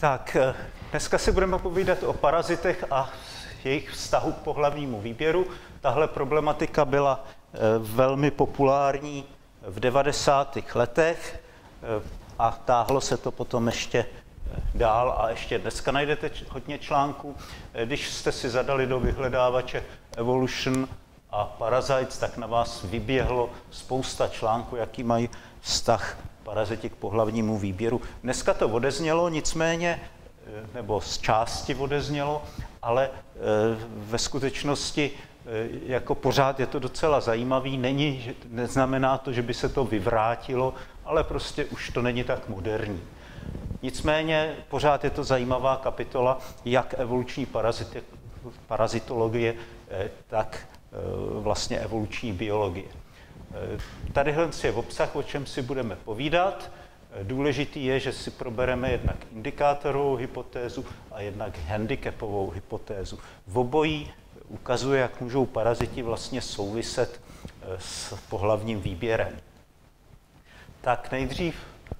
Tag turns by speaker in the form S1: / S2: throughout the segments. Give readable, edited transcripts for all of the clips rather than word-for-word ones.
S1: Tak, dneska si budeme povídat o parazitech a jejich vztahu k pohlavnímu výběru. Tahle problematika byla velmi populární v 90. letech a táhlo se to potom ještě dál a ještě dneska najdete hodně článků. Když jste si zadali do vyhledávače Evolution a Parasites, tak na vás vyběhlo spousta článků, jaký mají vztah paraziti k pohlavnímu výběru. Dneska to odeznělo, nicméně, nebo z části odeznělo, ale ve skutečnosti jako pořád je to docela zajímavý. Neznamená to, že by se to vyvrátilo, ale prostě už to není tak moderní. Nicméně pořád je to zajímavá kapitola, jak evoluční parazitologie, tak vlastně evoluční biologie. Tadyhle je obsah, o čem si budeme povídat. Důležitý je, že si probereme jednak indikátorovou hypotézu a jednak handicapovou hypotézu. V obojí ukazuje, jak můžou paraziti vlastně souviset s pohlavním výběrem. Tak nejdřív.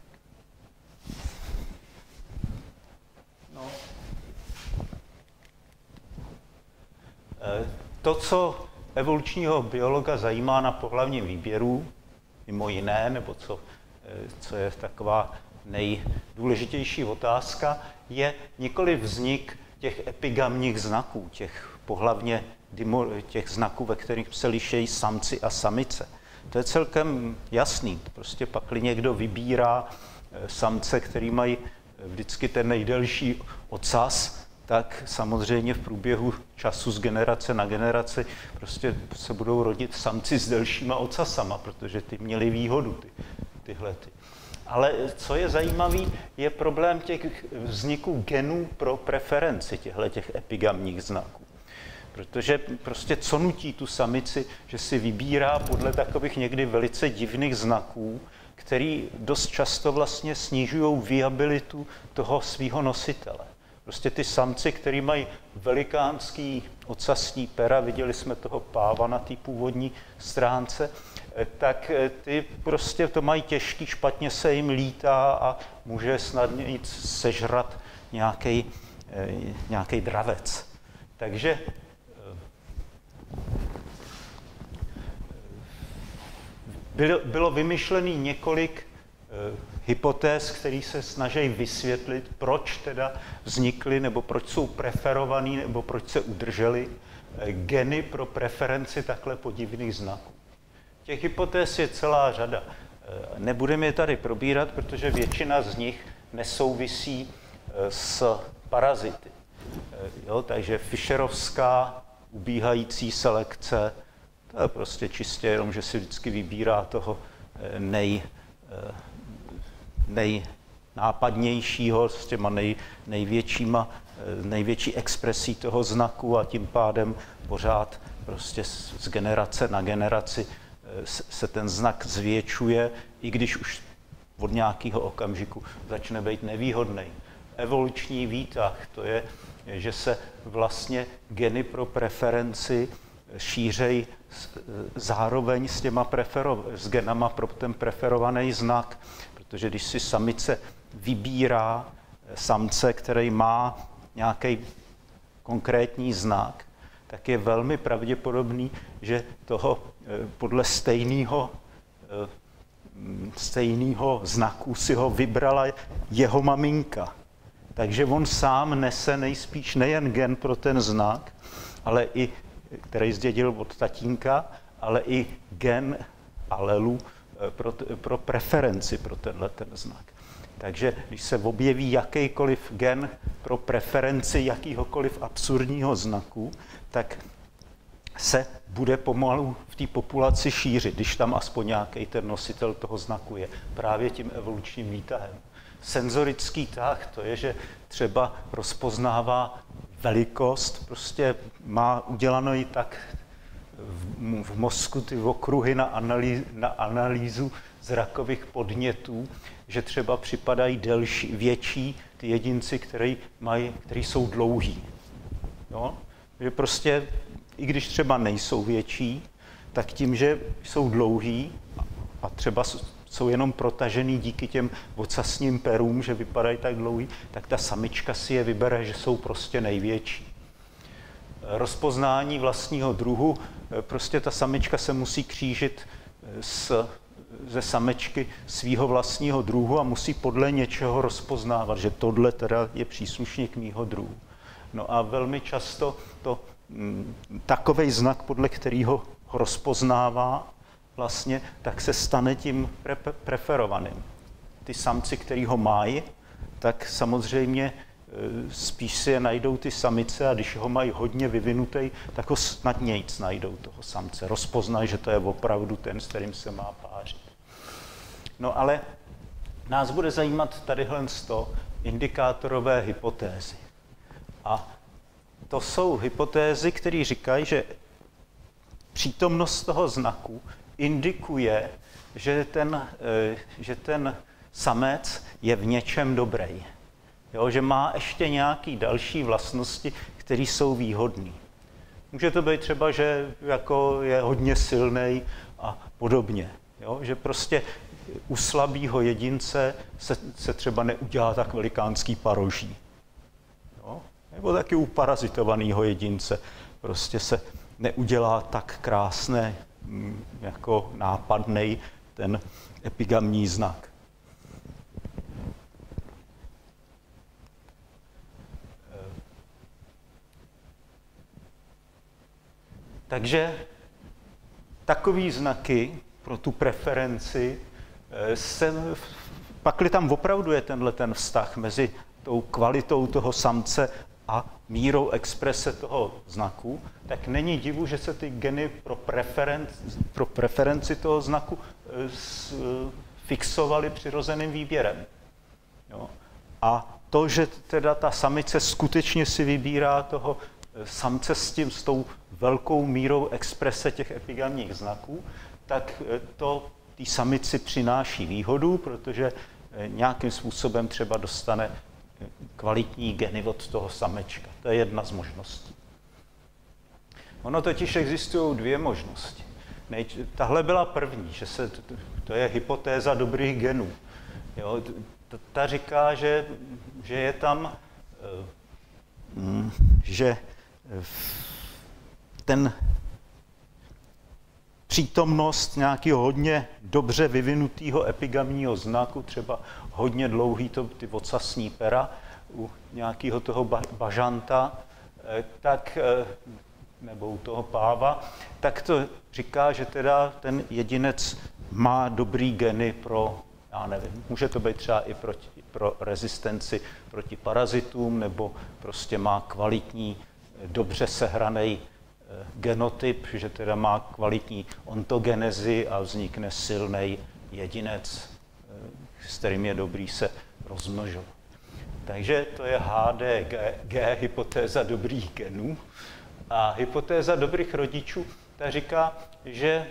S1: To, co evolučního biologa zajímá na pohlavním výběru, mimo jiné, nebo co je taková nejdůležitější otázka, je nikoli vznik těch epigamních znaků, těch znaků, ve kterých se lišejí samci a samice. To je celkem jasný. Prostě pakli někdo vybírá samce, který mají vždycky ten nejdelší ocas, tak samozřejmě v průběhu času z generace na generaci prostě se budou rodit samci s delšíma ocasama, protože ty měli výhodu, tyhle. Ale co je zajímavé, je problém těch vzniků genů pro preferenci těch epigamních znaků. Protože prostě co nutí tu samici, že si vybírá podle takových někdy velice divných znaků, který dost často vlastně snižují viabilitu toho svého nositele. Prostě ty samci, který mají velikánský ocasní pera, viděli jsme toho páva na té původní stránce, tak ty prostě to mají těžký, špatně se jim lítá a může snadně sežrat nějaký dravec. Takže bylo vymyšlený několik hypotéz, které se snaží vysvětlit, proč teda vznikly, nebo proč jsou preferovaný, nebo proč se udržely geny pro preferenci takhle podivných znaků. Těch hypotéz je celá řada. Nebudeme je tady probírat, protože většina z nich nesouvisí s parazity. Takže Fischerovská ubíhající selekce, to je prostě čistě jenom, že si vždycky vybírá toho nejnápadnějšího s těma největší expresí toho znaku a tím pádem pořád prostě z generace na generaci se ten znak zvětšuje, i když už od nějakého okamžiku začne být nevýhodný. Evoluční výtah, to je, že se vlastně geny pro preferenci šířejí zároveň s genama pro ten preferovaný znak, protože když si samice vybírá samce, který má nějaký konkrétní znak, tak je velmi pravděpodobný, že toho podle stejného znaku si ho vybrala jeho maminka. Takže on sám nese nejspíš nejen gen pro ten znak, ale i který zdědil od tatínka, ale i gen alelu pro preferenci pro ten znak. Takže když se objeví jakýkoliv gen pro preferenci jakýhokoliv absurdního znaku, tak se bude pomalu v té populaci šířit, když tam aspoň nějaký ten nositel toho znaku je, právě tím evolučním výtahem. Senzorický tah, to je, že třeba rozpoznává velikost, prostě má udělanou i tak v mozku ty okruhy na analýzu zrakových podnětů, že třeba připadají větší ty jedinci, který jsou dlouhý. Jo? Že prostě, i když třeba nejsou větší, tak tím, že jsou dlouhý a třeba jsou jenom protažený díky těm ocasním perům, že vypadají tak dlouhý, tak ta samička si je vybere, že jsou prostě největší. Rozpoznání vlastního druhu, prostě ta samička se musí křížit ze samečky svého vlastního druhu a musí podle něčeho rozpoznávat, že tohle teda je příslušník mýho druhu. No a velmi často takovej znak, podle kterého ho rozpoznává vlastně, tak se stane tím preferovaným. Ty samci, který ho mají, tak samozřejmě spíš si je najdou ty samice a když ho mají hodně vyvinutý, tak ho snadnějc najdou toho samce. Rozpoznají, že to je opravdu ten, s kterým se má pářit. No ale nás bude zajímat tadyhle indikátorové hypotézy. A to jsou hypotézy, které říkají, že přítomnost toho znaku indikuje, že ten samec je v něčem dobrý. Jo, že má ještě nějaké další vlastnosti, které jsou výhodné. Může to být třeba, že jako je hodně silný a podobně. Jo, že prostě u slabého jedince se třeba neudělá tak velikánský paroží. Jo? Nebo taky u parazitovaného jedince prostě se neudělá tak krásné, jako nápadnej ten epigamní znak. Takže takový znaky pro tu preferenci pakli tam opravdu je ten vztah mezi tou kvalitou toho samce a mírou exprese toho znaku, tak není divu, že se ty geny pro preferenci toho znaku fixovaly přirozeným výběrem. Jo. A to, že teda ta samice skutečně si vybírá toho samce s tou velkou mírou exprese těch epigamních znaků, tak to té samici přináší výhodu, protože nějakým způsobem třeba dostane kvalitní geny od toho samečka. To je jedna z možností. Ono totiž existují dvě možnosti. Tahle byla první, že to je hypotéza dobrých genů. Jo, ta říká, že je tam, že ten přítomnost nějakého hodně dobře vyvinutého epigamního znaku, třeba hodně dlouhý ty ocasní pera u nějakého toho bažanta, tak, nebo u toho páva, tak to říká, že teda ten jedinec má dobrý geny pro, já nevím, může to být třeba i pro rezistenci proti parazitům, nebo prostě má kvalitní, dobře sehraný genotyp, že teda má kvalitní ontogenezi a vznikne silný jedinec, s kterým je dobrý se rozmnožovat. Takže to je HDG, hypotéza dobrých genů. A hypotéza dobrých rodičů, ta říká, že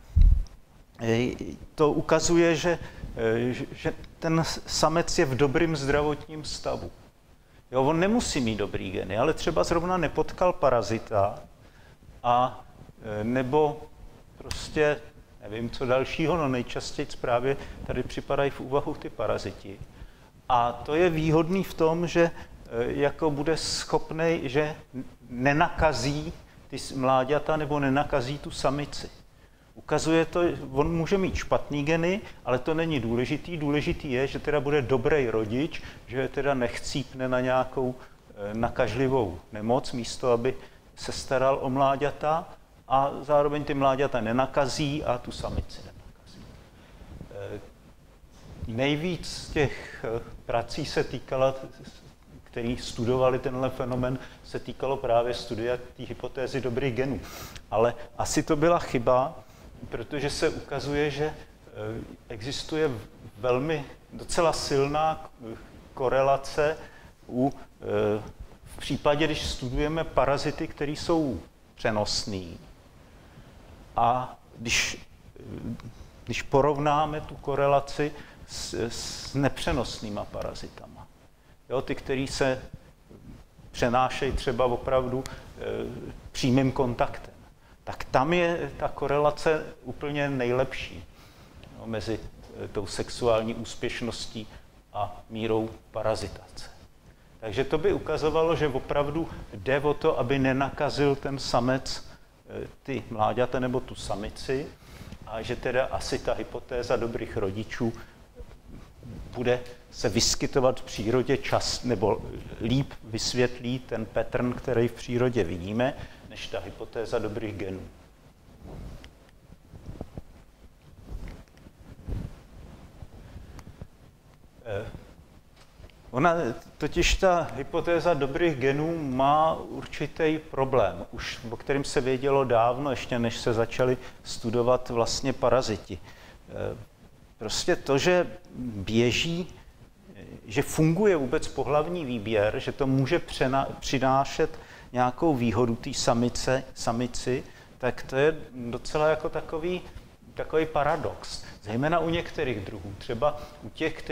S1: to ukazuje, že ten samec je v dobrým zdravotním stavu. Jo, on nemusí mít dobrý geny, ale třeba zrovna nepotkal parazita, a nebo prostě, nevím co dalšího, no nejčastěji právě tady připadají v úvahu ty paraziti. A to je výhodný v tom, že jako bude schopný, že nenakazí ty mláďata nebo nenakazí tu samici. Ukazuje to, on může mít špatný geny, ale to není důležitý. Důležitý je, že teda bude dobrý rodič, že teda nechcípne na nějakou nakažlivou nemoc, místo aby se staral o mláďata a zároveň ty mláďata nenakazí a tu samici nenakazí. Nejvíc těch prací se týkala, který studovali tenhle fenomen, se týkalo právě studia té hypotézy dobrých genů. Ale asi to byla chyba, protože se ukazuje, že existuje velmi docela silná korelace v případě, když studujeme parazity, které jsou přenosný. A když porovnáme tu korelaci s nepřenosnýma parazitama, jo, ty, které se přenášejí třeba opravdu přímým kontaktem, tak tam je ta korelace úplně nejlepší, jo, mezi tou sexuální úspěšností a mírou parazitace. Takže to by ukazovalo, že opravdu jde o to, aby nenakazil ten samec ty mláďata nebo tu samici a že teda asi ta hypotéza dobrých rodičů bude se vyskytovat v přírodě čas, nebo líp vysvětlí ten pattern, který v přírodě vidíme, než ta hypotéza dobrých genů. Totiž ta hypotéza dobrých genů má určitý problém, už o kterém se vědělo dávno, ještě než se začali studovat vlastně paraziti. Prostě to, že běží, že funguje vůbec pohlavní výběr, že to může přinášet nějakou výhodu té samici, tak to je docela jako takový paradox. Zejména u některých druhů, třeba u těch,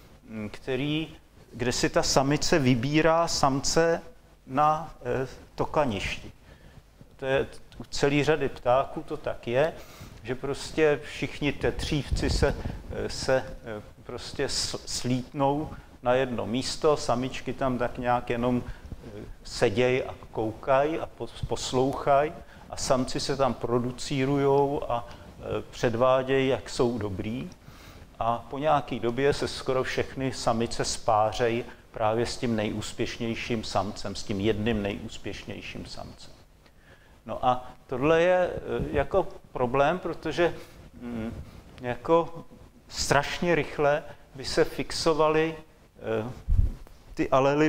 S1: kde si ta samice vybírá samce na tokaništi. To je u celé řady ptáků to tak je, že prostě všichni tetřívci se prostě slítnou na jedno místo, samičky tam tak nějak jenom sedějí a koukají a poslouchají a samci se tam producírujou a předvádějí, jak jsou dobrý. A po nějaké době se skoro všechny samice spářejí právě s tím nejúspěšnějším samcem, s tím jedním nejúspěšnějším samcem. No a tohle je jako problém, protože jako strašně rychle by se fixovaly ty alely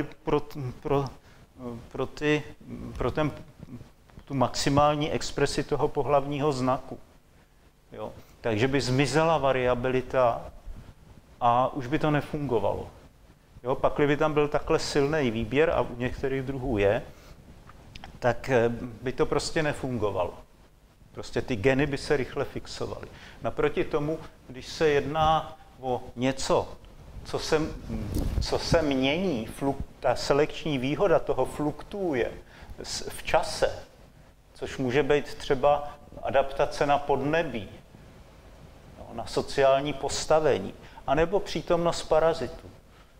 S1: pro tu maximální expresi toho pohlavního znaku. Jo. Takže by zmizela variabilita a už by to nefungovalo. Jo, pakli by tam byl takhle silný výběr, a u některých druhů je, tak by to prostě nefungovalo. Prostě ty geny by se rychle fixovaly. Naproti tomu, když se jedná o něco, co se mění, ta selekční výhoda toho fluktuuje v čase, což může být třeba adaptace na podnebí, na sociální postavení, anebo přítomnost parazitů,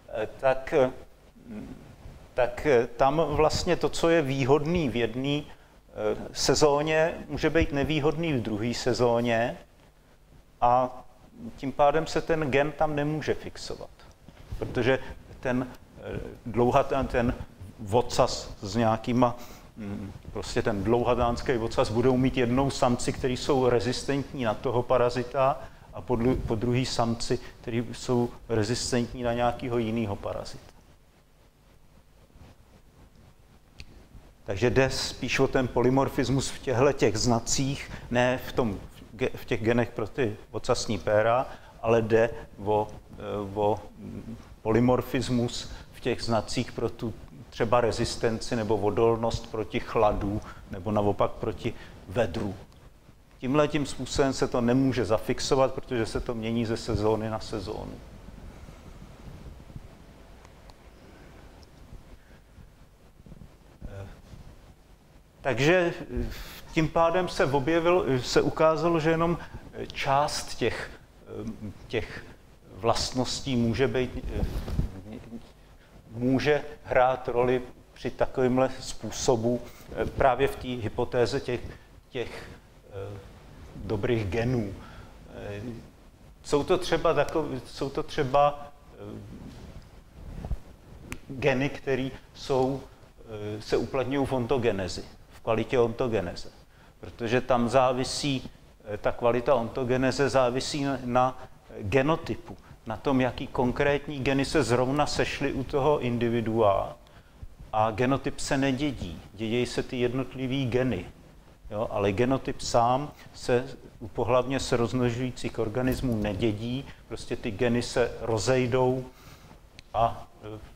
S1: tak tam vlastně to, co je výhodný v jedné sezóně, může být nevýhodný v druhé sezóně a tím pádem se ten gen tam nemůže fixovat, protože ten vocas s nějakýma, prostě ten dlouhatánský vocas budou mít jednou samci, kteří jsou rezistentní na toho parazita, a po druhý samci, kteří jsou rezistentní na nějakého jiného parazita. Takže jde spíš o ten polymorfismus v těchto znacích, ne v těch genech pro ty vocasní péra, ale jde o polymorfismus v těch znacích pro tu třeba rezistenci nebo odolnost proti chladu nebo naopak proti vedru. Tímhletím způsobem se to nemůže zafixovat, protože se to mění ze sezóny na sezónu. Takže tím pádem se ukázalo, že jenom část těch vlastností může hrát roli při takovémhle způsobu právě v té hypotéze těch dobrých genů. Jsou to třeba geny, které se uplatňují v ontogenezi, v kvalitě ontogeneze, protože tam ta kvalita ontogeneze závisí na genotypu, na tom, jaký konkrétní geny se zrovna sešly u toho individua a genotyp se nedědí, dědí se ty jednotlivý geny. Jo, ale genotyp sám se u pohlavně se rozmnožujících organismů nedědí, prostě ty geny se rozejdou a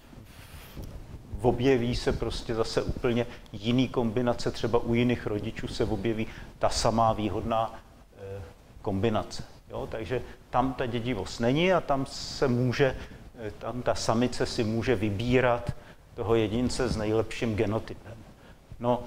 S1: objeví se prostě zase úplně jiný kombinace, třeba u jiných rodičů se objeví ta samá výhodná kombinace. Jo, takže tam ta dědivost není a tam ta samice si může vybírat toho jedince s nejlepším genotypem. No,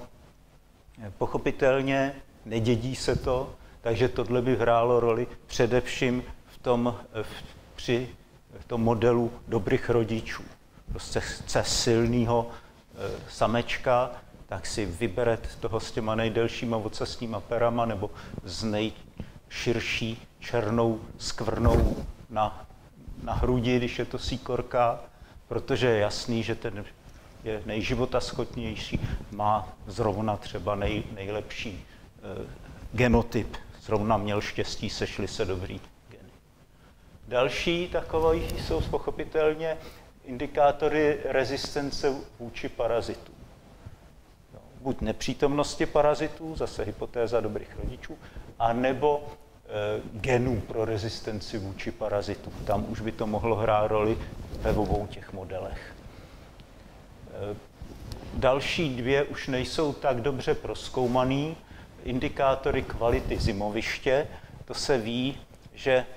S1: pochopitelně nedědí se to, takže tohle by hrálo roli především v při tom modelu dobrých rodičů. Prostě chce silného samečka, tak si vybere toho s těma nejdelšíma ocasníma perama nebo s nejširší černou skvrnou na hrudi, když je to síkorka, protože je jasný, že ten je nejživotaschopnější, má zrovna třeba nejlepší genotyp, zrovna měl štěstí, sešly se dobrý geny. Další takové jsou pochopitelně indikátory rezistence vůči parazitům. Buď nepřítomnosti parazitů, zase hypotéza dobrých rodičů, anebo genů pro rezistenci vůči parazitům. Tam už by to mohlo hrát roli ve obou těch modelech. Další dvě už nejsou tak dobře prozkoumaný. Indikátory kvality zimoviště, to se ví, že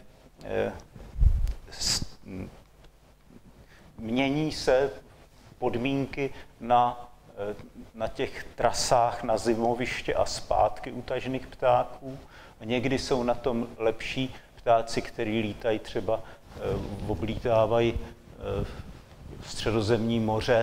S1: mění se podmínky na těch trasách na zimoviště a zpátky u tažných ptáků. Někdy jsou na tom lepší ptáci, kteří lítají třeba, oblítávají Středozemní moře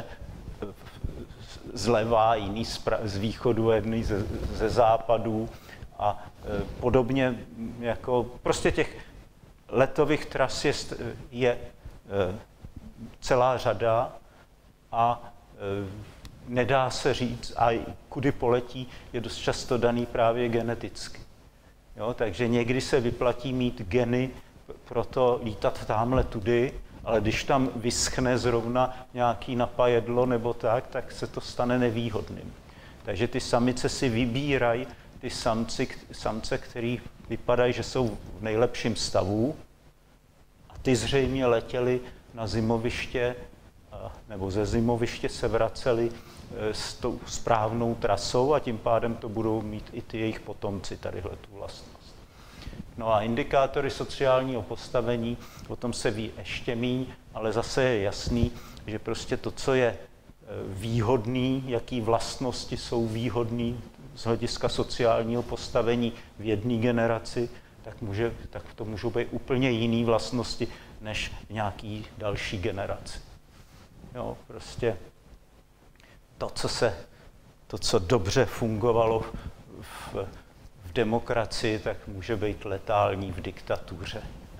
S1: zleva, jiný z východu, jiný ze západu a podobně. Jako prostě těch letových tras je celá řada a nedá se říct, a kudy poletí, je dost často daný právě geneticky. Jo, takže někdy se vyplatí mít geny pro to lítat tamhle tudy, ale když tam vyschne zrovna nějaký napajedlo nebo tak se to stane nevýhodným. Takže ty samice si vybírají ty samce, který vypadají, že jsou v nejlepším stavu, a ty zřejmě letěli na zimoviště, nebo ze zimoviště se vraceli s tou správnou trasou a tím pádem to budou mít i ty jejich potomci, tadyhle tu vlastnost. No a indikátory sociálního postavení, o tom se ví ještě míň, ale zase je jasný, že prostě to, co je výhodný, jaký vlastnosti jsou výhodný z hlediska sociálního postavení v jedné generaci, tak to můžou být úplně jiné vlastnosti než v nějaký další generaci. Jo, prostě to, co dobře fungovalo v demokracii, tak může být letální v diktatuře.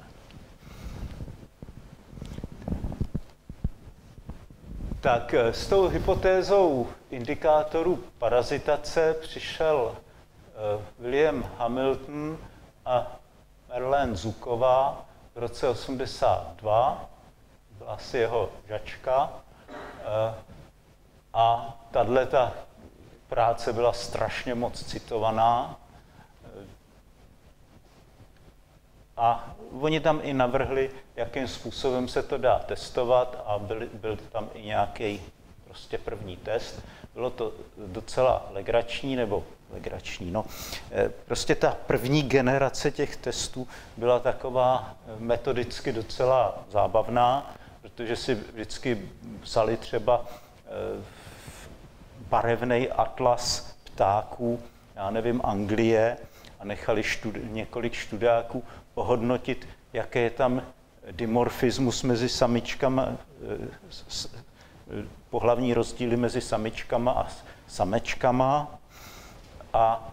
S1: Tak s tou hypotézou indikátorů parazitace přišel William Hamilton a Marlene Zuková v roce 1982, byla asi jeho žačka, a tato práce byla strašně moc citovaná. A oni tam i navrhli, jakým způsobem se to dá testovat, a byl tam i nějaký prostě první test. Bylo to docela legrační, Prostě ta první generace těch testů byla taková metodicky docela zábavná, protože si vždycky psali třeba barevný atlas ptáků, já nevím, Anglie, a nechali několik študáků pohodnotit, jaký je tam dimorfismus mezi samičkama, pohlavní rozdíly mezi samičkama a samečkama, a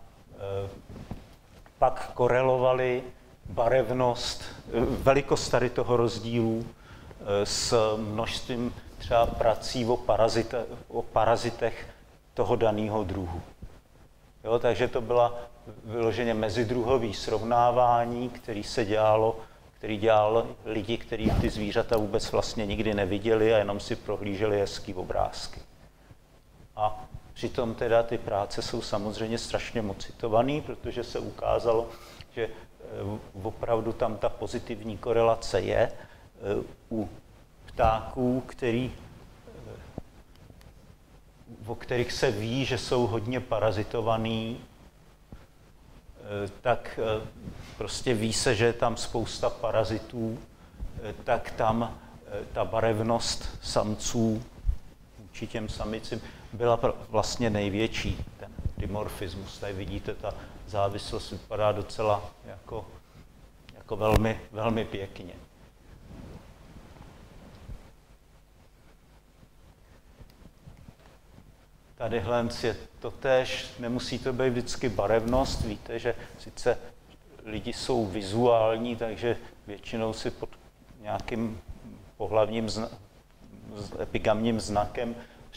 S1: pak korelovali barevnost, velikost tady toho rozdílu s množstvím třeba prací o parazitech toho daného druhu. Jo, takže to byla vyloženě mezidruhový srovnávání, který dělal lidi, kteří ty zvířata vůbec vlastně nikdy neviděli a jenom si prohlíželi hezký obrázky. A přitom teda ty práce jsou samozřejmě strašně moc citované, protože se ukázalo, že opravdu tam ta pozitivní korelace je u ptáků, o kterých se ví, že jsou hodně parazitovaný, tak prostě ví se, že je tam spousta parazitů, tak tam ta barevnost samců vůči těm samicím byla vlastně největší, ten dimorfismus. Tady vidíte, ta závislost vypadá docela jako jako velmi, velmi pěkně. Tadyhle je to též, nemusí to být vždycky barevnost, víte, že sice lidi jsou vizuální, takže většinou si pod nějakým pohlavním epigamním znakem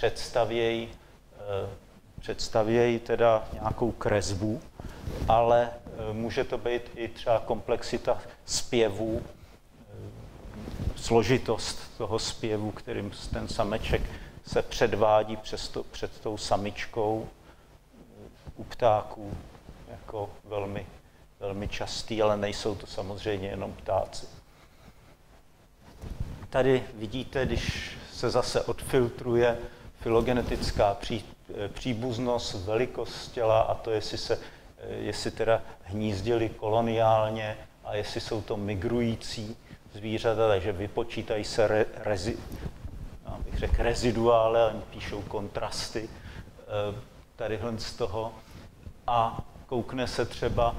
S1: představějí teda nějakou kresbu, ale může to být i třeba komplexita zpěvu, složitost toho zpěvu, kterým ten sameček se předvádí před tou samičkou u ptáků jako velmi, velmi častý, ale nejsou to samozřejmě jenom ptáci. Tady vidíte, když se zase odfiltruje filogenetická příbuznost, velikost těla a to, jestli teda hnízdili koloniálně a jestli jsou to migrující zvířata, takže vypočítají se bych řekl reziduále, ale píšou kontrasty tadyhle z toho a koukne se třeba,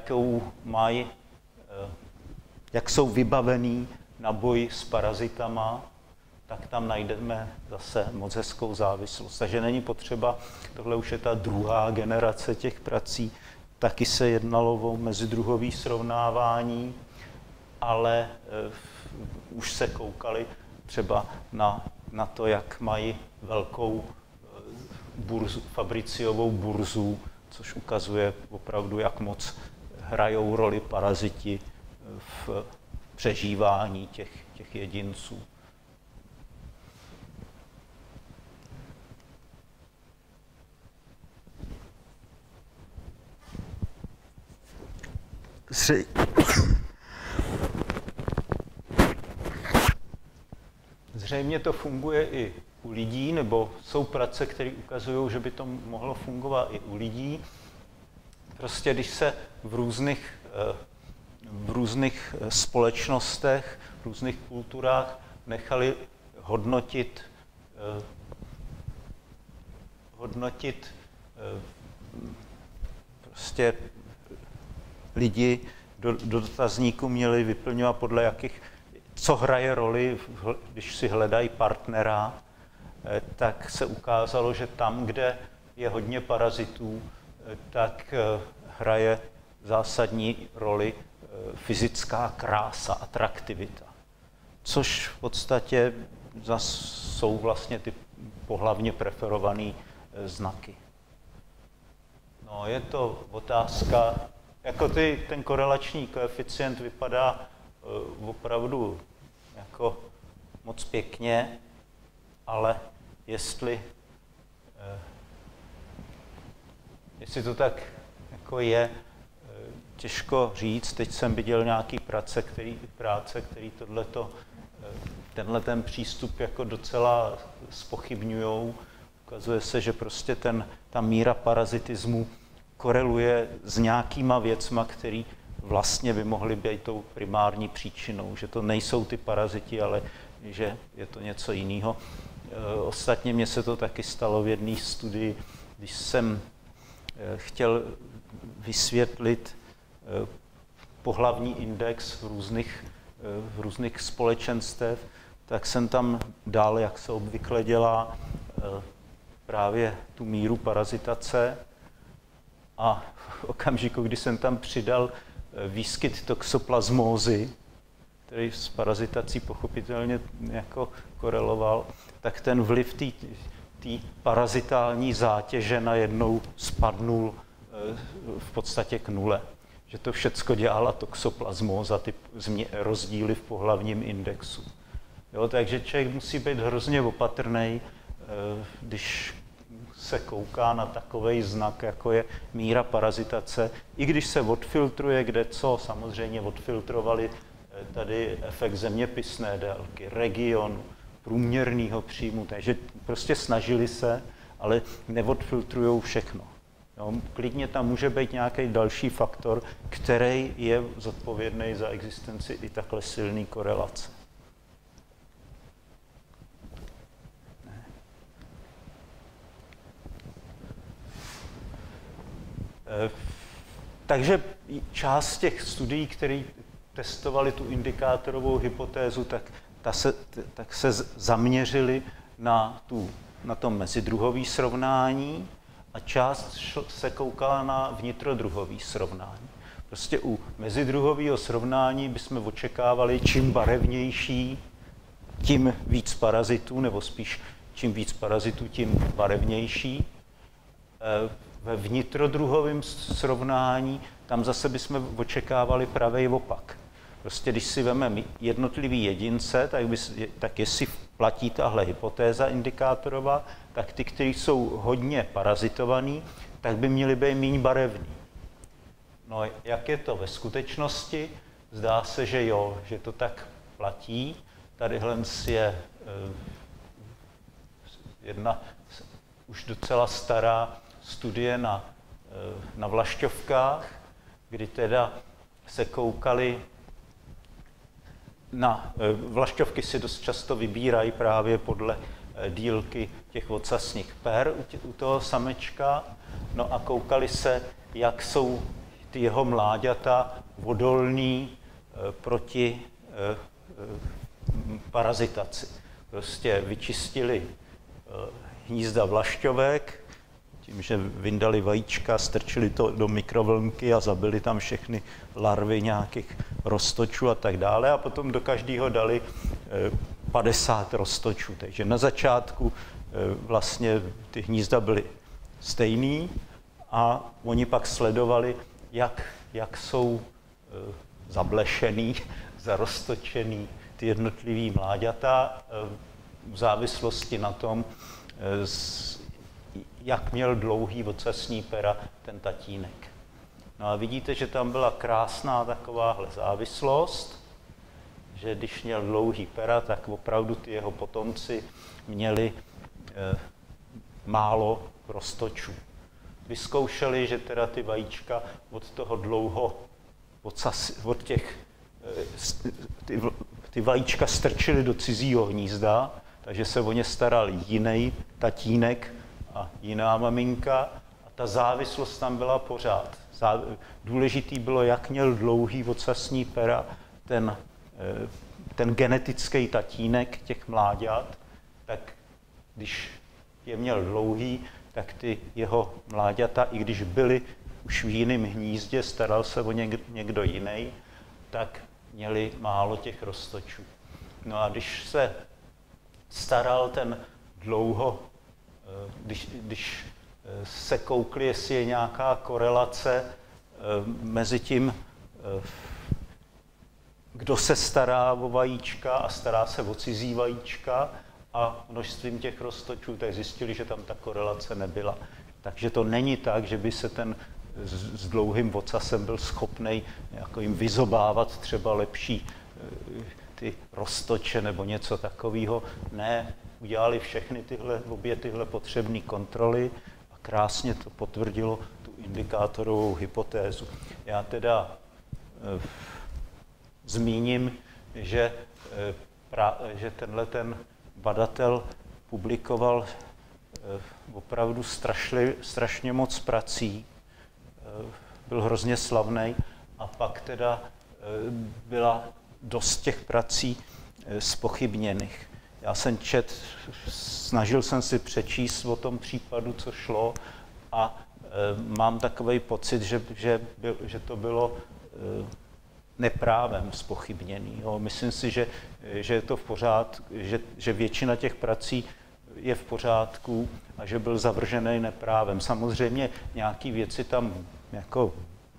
S1: jak jsou vybavený na boj s parazitama, tak tam najdeme zase moc hezkou závislost. Takže není potřeba, tohle už je ta druhá generace těch prací, taky se jednalo o mezidruhový srovnávání, ale už se koukali třeba na to, jak mají velkou fabriciovou burzu, což ukazuje opravdu, jak moc hrajou roli paraziti v přežívání těch jedinců. Zřejmě to funguje i u lidí, nebo jsou prace, které ukazují, že by to mohlo fungovat i u lidí. Prostě když se v různých společnostech, v různých kulturách nechali hodnotit prostě lidi do dotazníku měli vyplňovat podle jakých, co hraje roli, když si hledají partnera, tak se ukázalo, že tam, kde je hodně parazitů, tak hraje zásadní roli fyzická krása, atraktivita. Což v podstatě jsou vlastně ty pohlavně preferované znaky. No, je to otázka, jako ten korelační koeficient vypadá opravdu jako moc pěkně, ale jestli to tak jako je, těžko říct. Teď jsem viděl nějaký práce, který tenhle ten přístup jako docela zpochybňujou. Ukazuje se, že prostě ta míra parazitismu koreluje s nějakýma věcma, které vlastně by mohly být tou primární příčinou, že to nejsou ty paraziti, ale že je to něco jiného. Ostatně mně se to taky stalo v jedné studii, když jsem chtěl vysvětlit pohlavní index v různých společenstev, tak jsem tam dal, jak se obvykle dělá, právě tu míru parazitace a v okamžiku, kdy jsem tam přidal výskyt toxoplasmózy, který s parazitací pochopitelně jako koreloval, tak ten vliv té parazitální zátěže najednou spadnul v podstatě k nule. Že to všecko dělala toxoplasmóza, ty rozdíly v pohlavním indexu. Jo, takže člověk musí být hrozně opatrný, když se kouká na takovej znak, jako je míra parazitace, i když se odfiltruje kdeco, samozřejmě odfiltrovali tady efekt zeměpisné délky, regionu, průměrného příjmu, takže prostě snažili se, ale neodfiltrujou všechno. Jo, klidně tam může být nějaký další faktor, který je zodpovědný za existenci i takhle silné korelace. Takže část těch studií, které testovali tu indikátorovou hypotézu, tak se zaměřili na to mezidruhové srovnání a část se koukala na vnitrodruhové srovnání. Prostě u mezidruhového srovnání bychom očekávali, čím barevnější, tím víc parazitů, nebo spíš čím víc parazitů, tím barevnější. Ve vnitrodruhovém srovnání tam zase bychom očekávali pravý opak. Prostě když si vezmeme jednotlivý jedince, tak jestli platí tahle hypotéza indikátorová, tak ty, kteří jsou hodně parazitovaný, tak by měli být méně barevný. No, jak je to ve skutečnosti? Zdá se, že jo, že to tak platí. Tadyhle je jedna už docela stará studie na vlašťovkách, kdy teda se koukali vlašťovky si dost často vybírají právě podle dílky těch ocasních per u toho samečka, no a koukali se, jak jsou ty jeho mláďata odolní proti parazitaci. Prostě vyčistili hnízda vlašťovek, tím, že vyndali vajíčka, strčili to do mikrovlnky a zabili tam všechny larvy nějakých roztočů a tak dále. A potom do každého dali 50 roztočů. Takže na začátku vlastně ty hnízda byly stejný a oni pak sledovali, jak jsou zablešený, zaroztočený ty jednotlivý mláďata v závislosti na tom, jak měl dlouhý ocasní pera ten tatínek. No a vidíte, že tam byla krásná takováhle závislost, že když měl dlouhý pera, tak opravdu ty jeho potomci měli málo roztočů. Vyzkoušeli, že teda ty vajíčka od toho ty vajíčka strčili do cizího hnízda, takže se o ně staral jiný tatínek a jiná maminka a ta závislost tam byla pořád. Důležitý bylo, jak měl dlouhý ocasní pera ten genetický tatínek těch mláďat, tak když je měl dlouhý, tak ty jeho mláďata, i když byly už v jiném hnízdě, staral se o někdo jiný, tak měli málo těch roztočů. No a když se staral ten dlouho, když se koukli, jestli je nějaká korelace mezi tím, kdo se stará o vajíčka a stará se o cizí vajíčka a množstvím těch roztočů, tak zjistili, že tam ta korelace nebyla. Takže to není tak, že by se ten s dlouhým ocasem byl schopný jako jim vyzobávat třeba lepší ty roztoče nebo něco takového. Ne, udělali všechny obě tyhle potřebné kontroly a krásně to potvrdilo tu indikátorovou hypotézu. Já teda zmíním, že tenhle ten badatel publikoval opravdu strašně moc prací, byl hrozně slavný a pak teda byla dost těch prací zpochybněných. Já jsem snažil jsem si přečíst o tom případu, co šlo a mám takový pocit, že to bylo neprávem zpochybněný. Jo. Myslím si, že je to v pořádku, že většina těch prací je v pořádku a že byl zavržený neprávem. Samozřejmě nějaké věci tam jako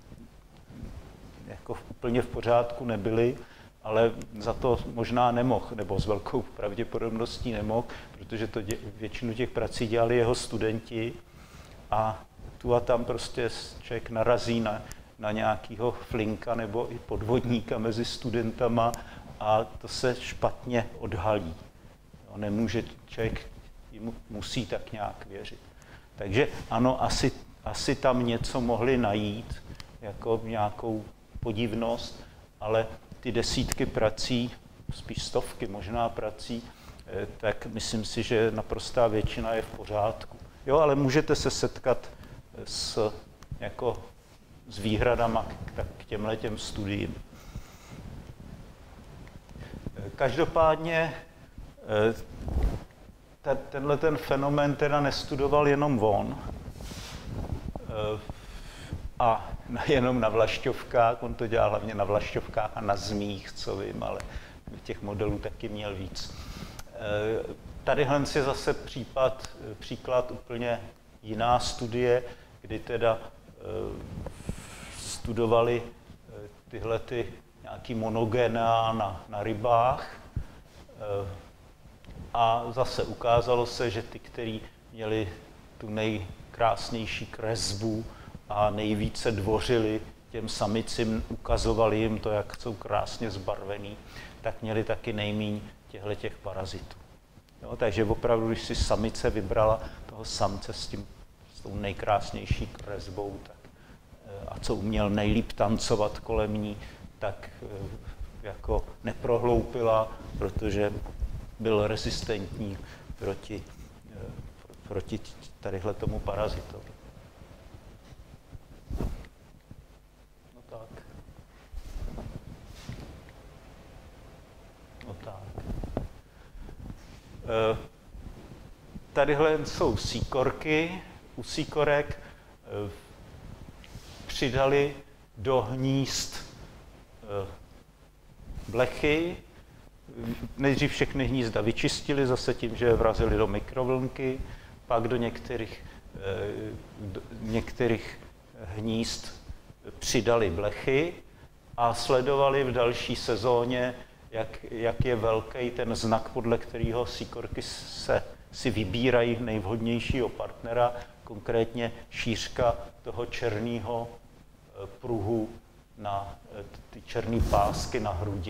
S1: úplně v pořádku nebyly, ale za to možná nemohl, nebo s velkou pravděpodobností nemohl, protože většinu těch prací dělali jeho studenti a tu a tam prostě člověk narazí na nějakého flinka nebo i podvodníka mezi studentama a to se špatně odhalí. Nemůže člověk, musí tak nějak věřit. Takže ano, asi tam něco mohli najít, jako nějakou podivnost, ale ty desítky prací, spíš stovky možná prací, tak myslím si, že naprostá většina je v pořádku. Jo, ale můžete se setkat s výhradama k těmhletěm studiím. Každopádně tenhle ten fenomén teda nestudoval jenom on a jenom na vlašťovkách, on to dělal hlavně na vlašťovkách a na zmích, co vím, ale těch modelů taky měl víc. Tadyhle je zase příklad úplně jiná studie, kdy teda studovali tyhle nějaký monogena na rybách a zase ukázalo se, že ty, kteří měli tu nejkrásnější kresbu a nejvíce dvořili těm samicím, ukazovali jim to, jak jsou krásně zbarvený, tak měli taky nejméně těch parazitů. Jo, takže opravdu, když si samice vybrala toho samce s tou nejkrásnější kresbou, tak, a co uměl nejlíp tancovat kolem ní, tak jako neprohloupila, protože byl rezistentní proti tadyhle tomu parazitovi. No tak. No tak. Tadyhle jsou síkorky. U síkorek přidali do hnízd blechy. Nejdřív všechny hnízda vyčistili zase tím, že je vrazili do mikrovlnky, pak do některých hnízd přidali blechy a sledovali v další sezóně, jak je velký ten znak, podle kterého síkorky si vybírají nejvhodnějšího partnera, konkrétně šířka toho černého pruhu na ty černé pásky na hrudi.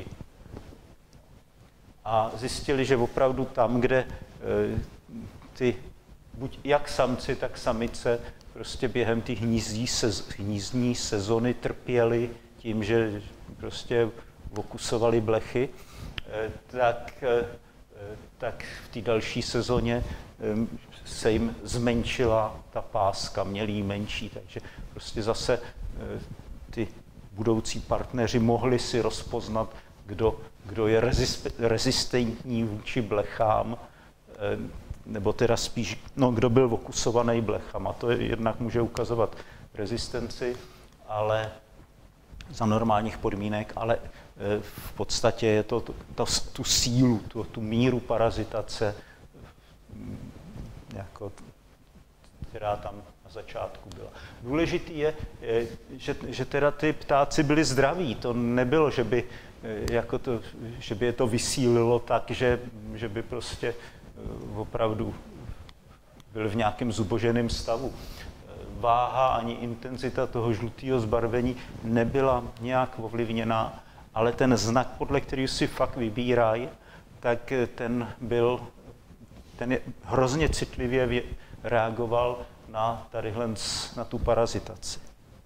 S1: A zjistili, že opravdu tam, kde ty buď jak samci, tak samice prostě během té hnízdní sezony trpěli tím, že prostě okusovali blechy, tak v té další sezóně se jim zmenšila ta páska, měli ji menší, takže prostě zase ty budoucí partneři mohli si rozpoznat, kdo je rezistentní vůči blechám, nebo teda spíš, kdo byl okusovaný blechama. To jednak může ukazovat rezistenci, ale za normálních podmínek, ale v podstatě je to tu sílu, tu míru parazitace, jako, která tam na začátku byla. Důležitý je, že teda ty ptáci byli zdraví. To nebylo, že by je to vysílilo tak, že by prostě opravdu byl v nějakém zuboženém stavu. Váha ani intenzita toho žlutého zbarvení nebyla nějak ovlivněná, ale ten znak, podle kterého si fakt vybírají, tak ten hrozně citlivě reagoval na tu parazitaci.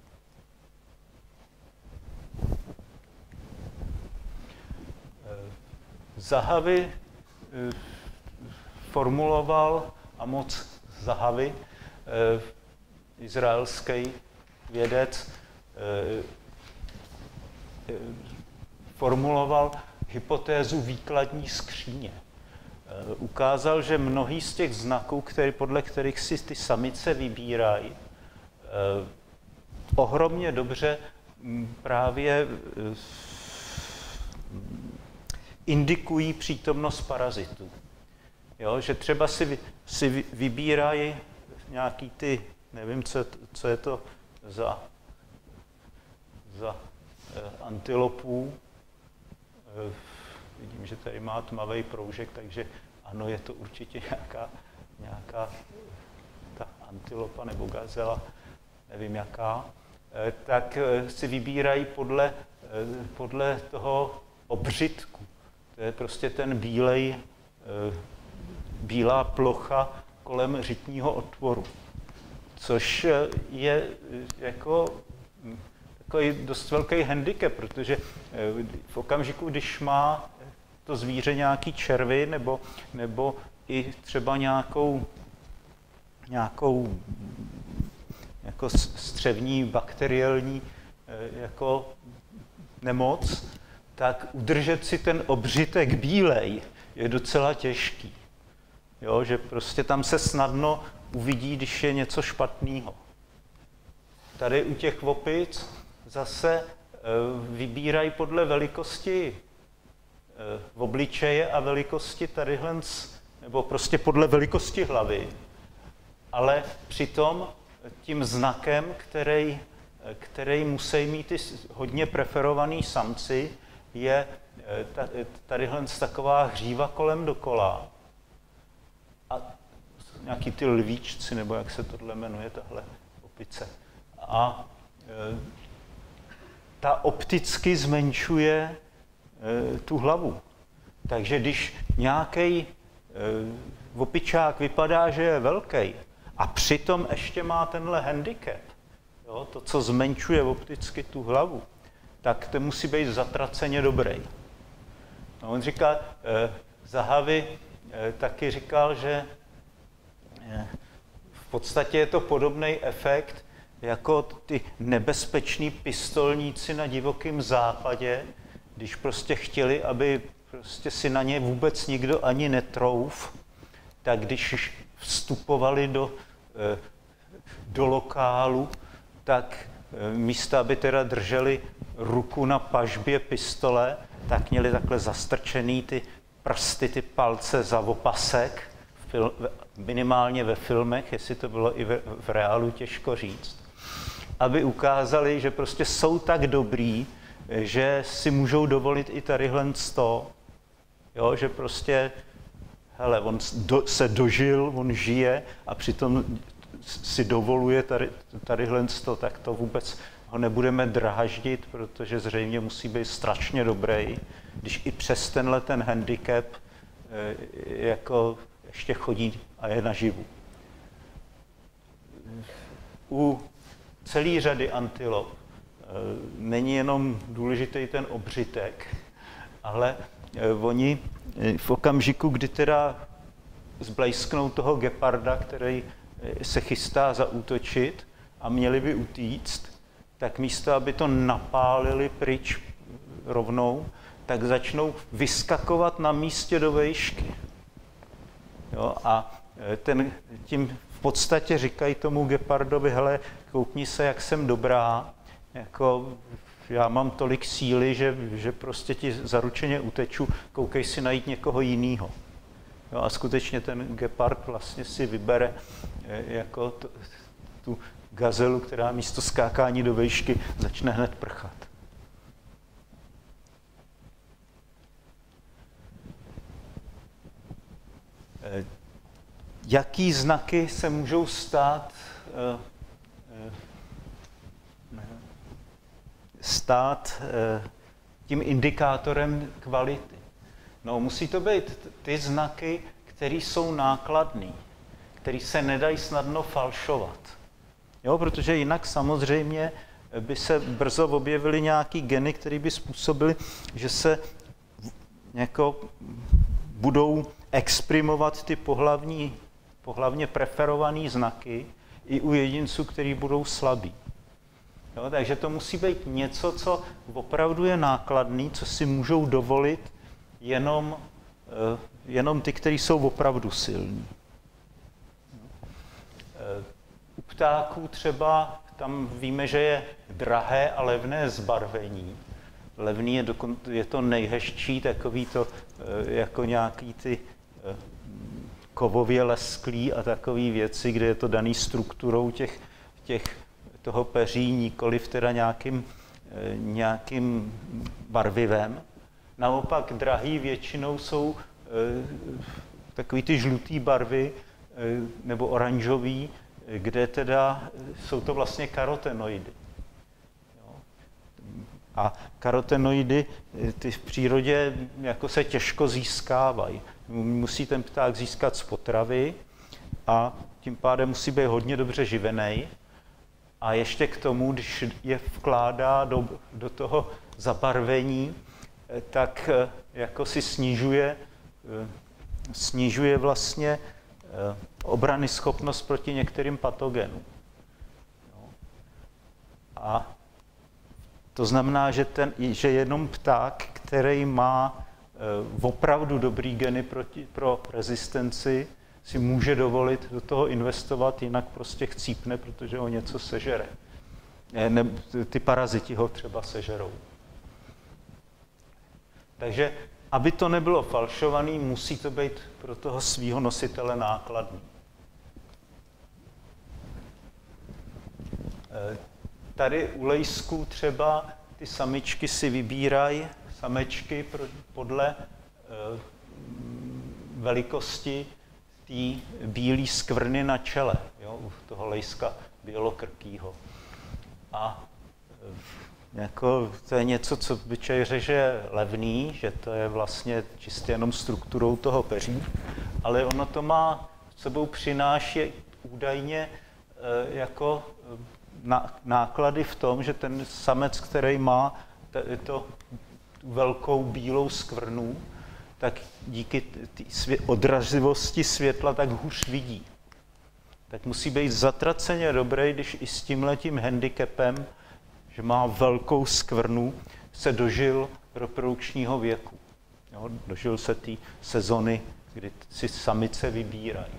S1: Zahavi formuloval Amos Zahavi, izraelský vědec, formuloval hypotézu výkladní skříně. Ukázal, že mnohý z těch znaků, podle kterých si ty samice vybírají, ohromně dobře právě indikují přítomnost parazitů. Jo, že třeba si vybírají nějaký ty, nevím, co je to za antilopů. Vidím, že tady má tmavý proužek, takže ano, je to určitě nějaká ta antilopa nebo gazela, nevím jaká, tak si vybírají podle toho obřitku. To je prostě ten bílá plocha kolem řitního otvoru, což je jako takový dost velký handicap, protože v okamžiku, když má to zvíře nějaký červy nebo i třeba nějakou jako střevní bakteriální jako nemoc, tak udržet si ten obřitek bílej je docela těžký. Jo, že prostě tam se snadno uvidí, když je něco špatného. Tady u těch opic zase vybírají podle velikosti obličeje a velikosti tadyhle, nebo prostě podle velikosti hlavy, ale přitom tím znakem, který musí mít ty hodně preferovaný samci, je tadyhle taková hříva kolem dokola. A nějaký ty lvíčci, nebo jak se tohle jmenuje, tahle opice. A ta opticky zmenšuje tu hlavu. Takže když nějaký opičák vypadá, že je velký, a přitom ještě má tenhle handicap, jo, to, co zmenšuje opticky tu hlavu, tak to musí být zatraceně dobrý. No, on říká, Zahavi taky říkal, že v podstatě je to podobný efekt jako ty nebezpeční pistolníci na divokém západě, když prostě chtěli, aby prostě si na ně vůbec nikdo ani netrouf, tak když vstupovali do lokálu, tak místo, aby teda drželi ruku na pažbě pistole, tak měli takhle zastrčený ty prsty, ty palce za opasek, minimálně ve filmech, jestli to bylo i v reálu, těžko říct, aby ukázali, že prostě jsou tak dobrý, že si můžou dovolit i tadyhle 100, jo, že prostě, hele, on se dožil, on žije a přitom si dovoluje tadyhle 100, tak to vůbec ho nebudeme draždit, protože zřejmě musí být strašně dobrý, když i přes tenhle ten handicap jako ještě chodí a je naživu. U celé řady antilop není jenom důležitý ten obřitek, ale oni v okamžiku, kdy teda zblejsknou toho geparda, který se chystá zaútočit a měli by utíct, tak místo, aby to napálili pryč rovnou, tak začnou vyskakovat na místě do vejšky. Jo, a tím v podstatě říkají tomu gepardovi, hele, koukni se, jak jsem dobrá, jako já mám tolik síly, že prostě ti zaručeně uteču, koukej si najít někoho jinýho. Jo, a skutečně ten gepard vlastně si vybere jako tu gazelu, která místo skákání do vejšky začne hned prchat. Jaký znaky se můžou stát tím indikátorem kvality? No, musí to být ty znaky, které jsou nákladné, které se nedají snadno falšovat. Jo, protože jinak samozřejmě by se brzo objevily nějaký geny, které by způsobily, že se jako budou exprimovat ty pohlavně preferované znaky i u jedinců, kteří budou slabí. Jo, takže to musí být něco, co opravdu je nákladný, co si můžou dovolit jenom ty, kteří jsou opravdu silní. U ptáků třeba, tam víme, že je drahé a levné zbarvení. Levný je to nejhezčí, takový to jako nějaký ty kovově lesklý a takové věci, kde je to daný strukturou toho peří, nikoliv teda nějakým barvivem. Naopak drahý většinou jsou takový ty žlutý barvy nebo oranžový, kde teda jsou to vlastně karotenoidy. Jo. A karotenoidy ty v přírodě jako se těžko získávají. Musí ten pták získat z potravy a tím pádem musí být hodně dobře živený. A ještě k tomu, když je vkládá do toho zabarvení, tak jako si snižuje vlastně obrany schopnost proti některým patogenům. A to znamená, že jenom pták, který má opravdu dobrý geny pro rezistenci, si může dovolit do toho investovat, jinak prostě chcípne, protože ho něco sežere. Ty paraziti ho třeba sežerou. Takže, aby to nebylo falšovaný, musí to být pro toho svého nositele nákladný. Tady u lejsků třeba ty samičky si vybírají samečky podle velikosti té bílé skvrny na čele, jo, u toho lejska bělokrkýho. A jako, to je něco, co obyčej řeže je levný, že to je vlastně čistě jenom strukturou toho peří, ale ono to má sebou přináší údajně jako náklady v tom, že ten samec, který má tu velkou bílou skvrnu, tak díky odrazivosti světla tak hůř vidí. Tak musí být zatraceně dobrý, když i s tímhletím handicapem, že má velkou skvrnu, se dožil reprodukčního věku. Jo, dožil se té sezony, kdy si samice vybírají.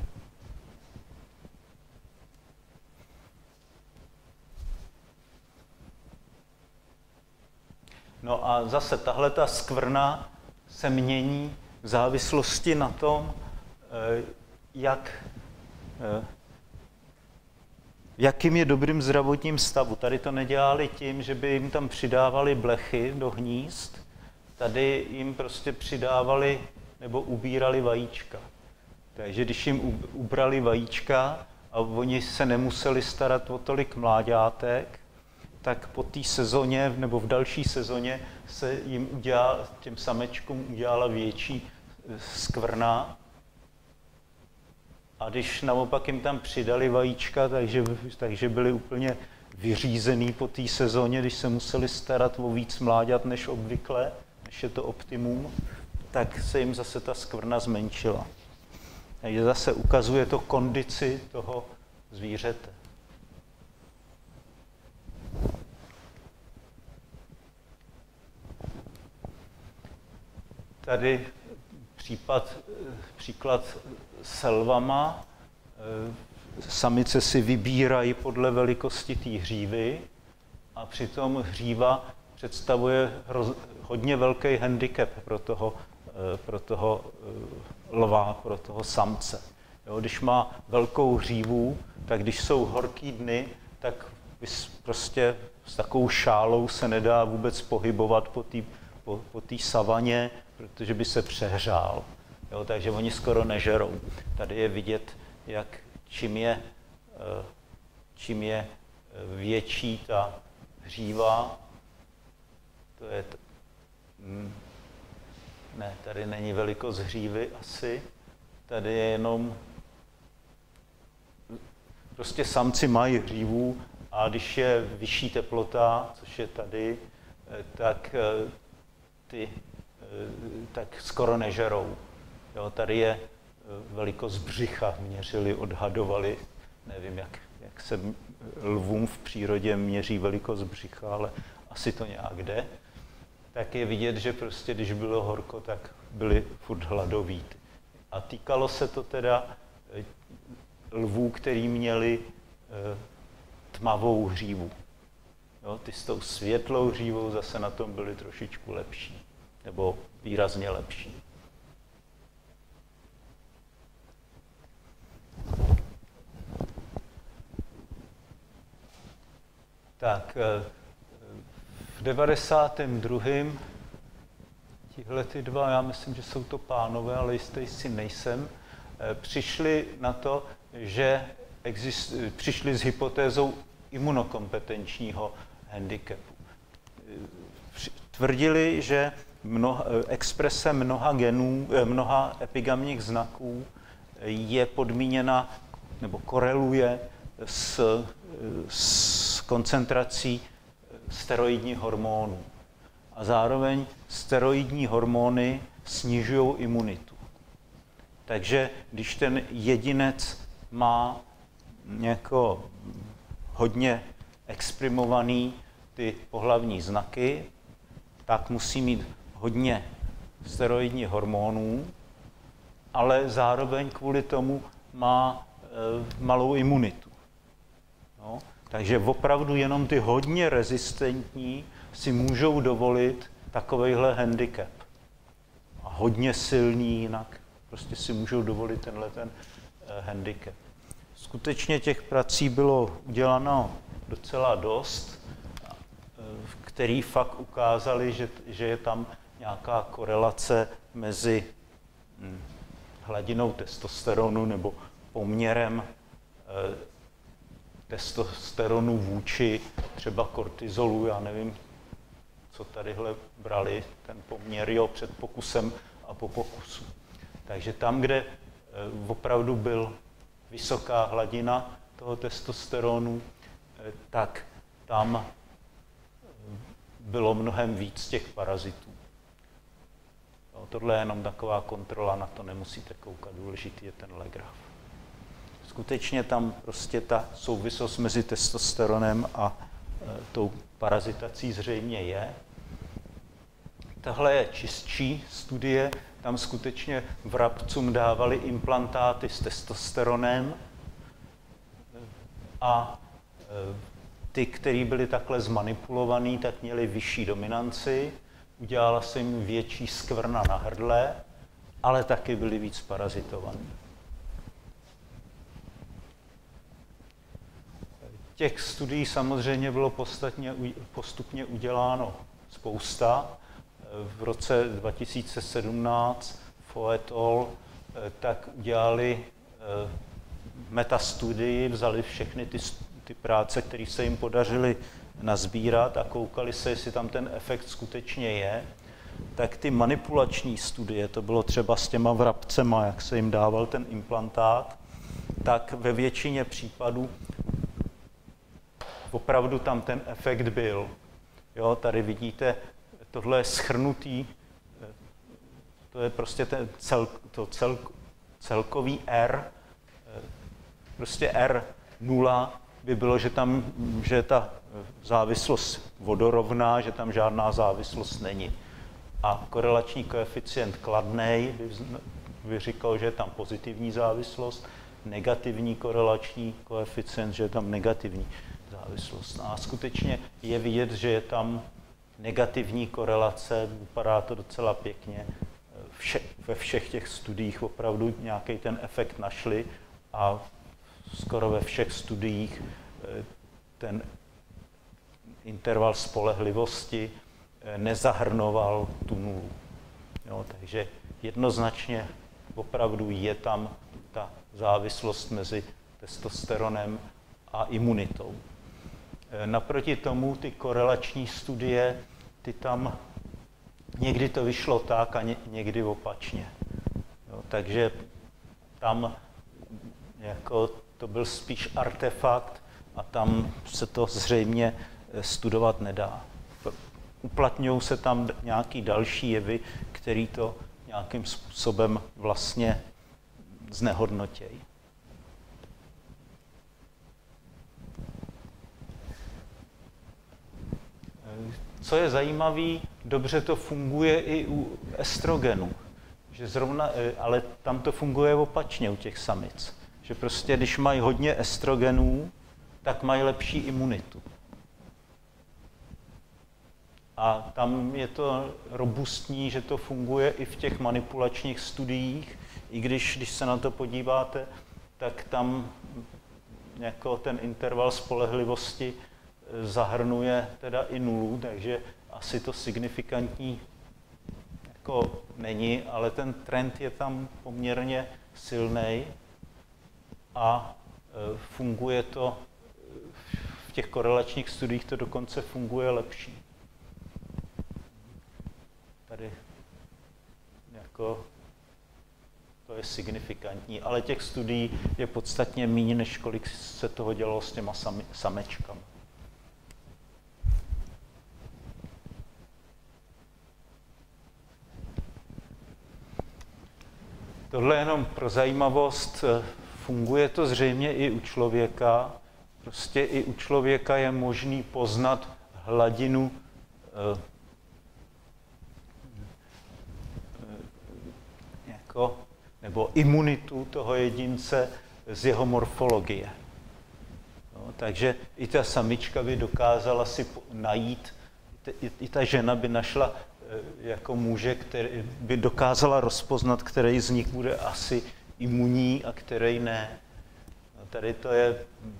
S1: No a zase tahle ta skvrna se mění v závislosti na tom, jakým je dobrým zdravotním stavu. Tady to nedělali tím, že by jim tam přidávali blechy do hnízd, tady jim prostě přidávali nebo ubírali vajíčka. Takže když jim ubrali vajíčka a oni se nemuseli starat o tolik mláďátek, tak po té sezóně nebo v další sezóně se jim těm samečkům udělala větší skvrna. A když naopak jim tam přidali vajíčka, takže byli úplně vyřízený po té sezóně, když se museli starat o víc mláďat než obvykle, než je to optimum, tak se jim zase ta skvrna zmenšila. Takže zase ukazuje to kondici toho zvířete. Tady příklad s lvama. Samice si vybírají podle velikosti té hřívy a přitom hříva představuje hodně velký handicap pro toho lva, pro toho samce. Jo, když má velkou hřívu, tak když jsou horký dny, tak prostě s takovou šálou se nedá vůbec pohybovat po té savaně, protože by se přehřál. Jo, takže oni skoro nežerou. Tady je vidět, jak čím je větší ta hříva, to je ne, tady není velikost hřívy asi, tady je jenom, prostě samci mají hřívu a když je vyšší teplota, což je tady, tak skoro nežerou. Jo, tady je velikost břicha, měřili, odhadovali, nevím, jak se lvům v přírodě měří velikost břicha, ale asi to nějak jde. Tak je vidět, že prostě, když bylo horko, tak byli furt hladoví. A týkalo se to teda lvů, který měli tmavou hřívu. Jo, ty s tou světlou hřívou zase na tom byly trošičku lepší, nebo výrazně lepší. Tak, v 92. tihle ty dva, já myslím, že jsou to pánové, ale jistý si nejsem, přišli na to, že přišli s hypotézou imunokompetenčního handicapu. Tvrdili, že exprese mnoha genů, mnoha epigamních znaků je podmíněna nebo koreluje s koncentrací steroidních hormonů. A zároveň steroidní hormony snižují imunitu. Takže když ten jedinec má jako hodně exprimovaný ty pohlavní znaky, tak musí mít hodně steroidních hormonů, ale zároveň kvůli tomu má malou imunitu. No, takže opravdu jenom ty hodně rezistentní si můžou dovolit takovejhle handicap. A hodně silní jinak prostě si můžou dovolit tenhle handicap. Skutečně těch prací bylo uděláno docela dost, který fakt ukázali, že je tam nějaká korelace mezi hladinou testosteronu nebo poměrem testosteronu vůči třeba kortizolu, já nevím, co tadyhle brali, ten poměr, jo, před pokusem a po pokusu. Takže tam, kde opravdu byl vysoká hladina toho testosteronu, tak tam bylo mnohem víc těch parazitů. No, tohle je jenom taková kontrola, na to nemusíte koukat, důležitý je tenhle graf. Skutečně tam prostě ta souvislost mezi testosteronem a tou parazitací zřejmě je. Tahle je čistší studie, tam skutečně vrabcům dávali implantáty s testosteronem a ty, kteří byli takhle zmanipulovaní, tak měli vyšší dominanci, udělala se jim větší skvrna na hrdle, ale taky byli víc parazitovaní. Těch studií samozřejmě bylo postupně uděláno spousta. V roce 2017 Fo et al. Tak udělali metastudii, vzali všechny ty práce, které se jim podařily nazbírat a koukali se, jestli tam ten efekt skutečně je. Tak ty manipulační studie, to bylo třeba s těma vrabcema, jak se jim dával ten implantát, tak ve většině případů opravdu tam ten efekt byl. Jo, tady vidíte, tohle je shrnutý, to je prostě ten celkový R, prostě R0 by bylo, že je ta závislost vodorovná, že tam žádná závislost není. A korelační koeficient kladnej by říkal, že je tam pozitivní závislost, negativní korelační koeficient, že je tam negativní závislost. A skutečně je vidět, že je tam negativní korelace, vypadá to docela pěkně. Ve všech těch studiích opravdu nějaký ten efekt našli a skoro ve všech studiích ten interval spolehlivosti nezahrnoval tu nulu. Jo, takže jednoznačně opravdu je tam ta závislost mezi testosteronem a imunitou. Naproti tomu ty korelační studie, ty tam někdy to vyšlo tak a někdy opačně. Jo, takže tam jako to byl spíš artefakt a tam se to zřejmě studovat nedá. Uplatňují se tam nějaký další jevy, který to nějakým způsobem vlastně znehodnotějí. Co je zajímavé, dobře to funguje i u estrogenu, že zrovna, ale tam to funguje opačně u těch samic, že prostě když mají hodně estrogenů, tak mají lepší imunitu. A tam je to robustní, že to funguje i v těch manipulačních studiích, i když se na to podíváte, tak tam jako ten interval spolehlivosti zahrnuje teda i nulu, takže asi to signifikantní jako není, ale ten trend je tam poměrně silný a funguje to, v těch korelačních studiích to dokonce funguje lepší. Tady jako to je signifikantní, ale těch studií je podstatně méně, než kolik se toho dělalo s těma samečkami. Tohle jenom pro zajímavost, funguje to zřejmě i u člověka. Prostě i u člověka je možný poznat hladinu jako, nebo imunitu toho jedince z jeho morfologie. No, takže i ta samička by dokázala si najít, i ta žena by našla jako muže, který by dokázala rozpoznat, který z nich bude asi imunní a který ne. No, tady to je,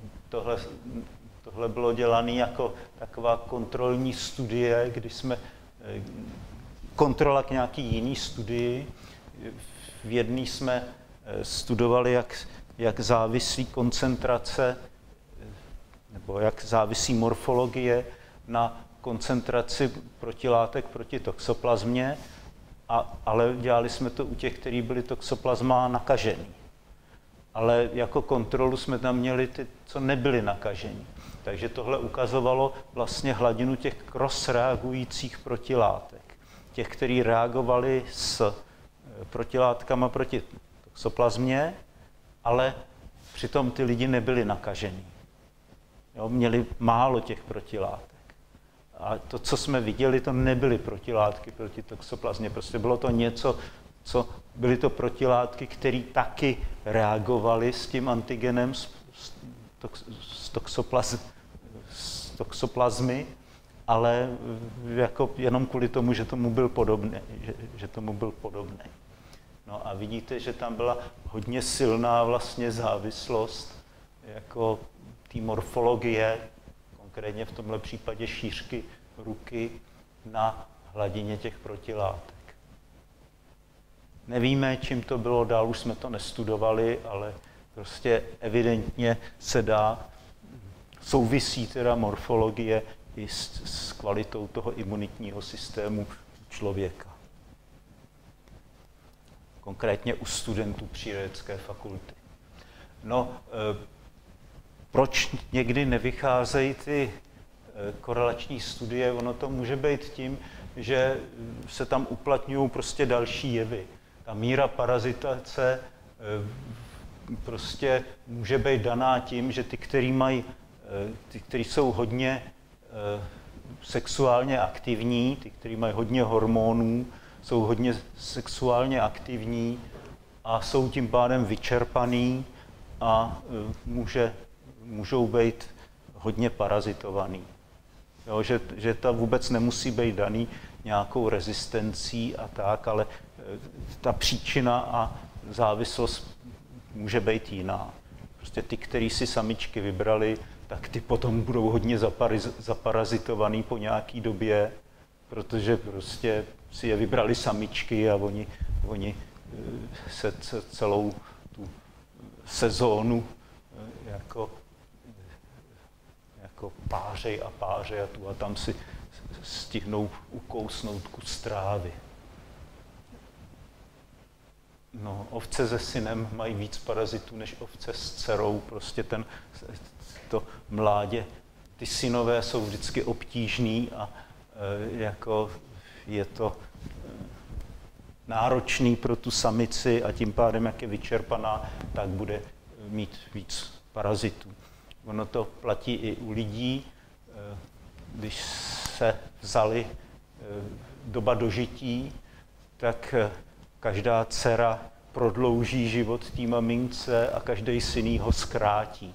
S1: tohle bylo dělané jako taková kontrolní studie, kdy jsme kontrola k nějaký jiný studii. V jedné jsme studovali, jak závisí koncentrace nebo jak závisí morfologie na koncentraci protilátek proti toxoplazmě, ale dělali jsme to u těch, kteří byli toxoplazma nakažený. Ale jako kontrolu jsme tam měli ty, co nebyli nakažení. Takže tohle ukazovalo vlastně hladinu těch cross-reagujících protilátek. Těch, kteří reagovali s protilátkama proti toxoplazmě, ale přitom ty lidi nebyli nakažení. Jo, měli málo těch protilátek. A to, co jsme viděli, to nebyly protilátky proti toxoplazmě. Prostě bylo to něco, byly to protilátky, které taky reagovaly s tím antigenem z toxoplazmy, ale jako jenom kvůli tomu, že tomu byl podobný. No a vidíte, že tam byla hodně silná vlastně závislost jako té morfologie, konkrétně v tomhle případě šířky ruky na hladině těch protilátek. Nevíme, čím to bylo dál, už jsme to nestudovali, ale prostě evidentně se dá, souvisí teda morfologie i s kvalitou toho imunitního systému člověka. Konkrétně u studentů přírodovědecké fakulty. No, proč někdy nevycházejí ty korelační studie? Ono to může být tím, že se tam uplatňují prostě další jevy. Ta míra parazitace prostě může být daná tím, že ty, kteří jsou hodně sexuálně aktivní, ty, kteří mají hodně hormonů, jsou hodně sexuálně aktivní a jsou tím pádem vyčerpaný a můžou být hodně parazitovaný. Jo, že to vůbec nemusí být daný nějakou rezistencí a tak, ale ta příčina a závislost může být jiná. Prostě ty, který si samičky vybrali, tak ty potom budou hodně zaparazitovaný po nějaký době, protože prostě si je vybrali samičky a oni se celou tu sezónu jako pářej a tu a tam si stihnou ukousnout kus trávy. No, ovce se synem mají víc parazitů než ovce s dcerou, prostě to mládě. Ty synové jsou vždycky obtížný a jako je to náročný pro tu samici a tím pádem, jak je vyčerpaná, tak bude mít víc parazitů. Ono to platí i u lidí, když se vzali doba dožití, tak každá dcera prodlouží život té mamince a každý syn ho zkrátí.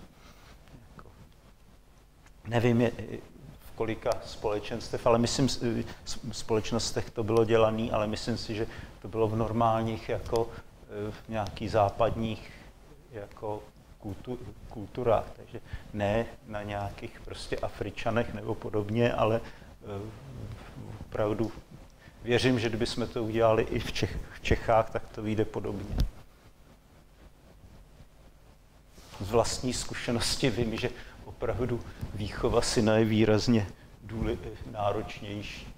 S1: Nevím, v kolika společenstvech, ale myslím, v společnostech to bylo dělané, ale myslím si, že to bylo v normálních, jako v nějakých západních jako kulturách. Takže ne na nějakých prostě Afričanech nebo podobně, ale opravdu věřím, že kdybychom to udělali i v Čechách, tak to vyjde podobně. Z vlastní zkušenosti vím, že opravdu výchova syna je výrazně náročnější.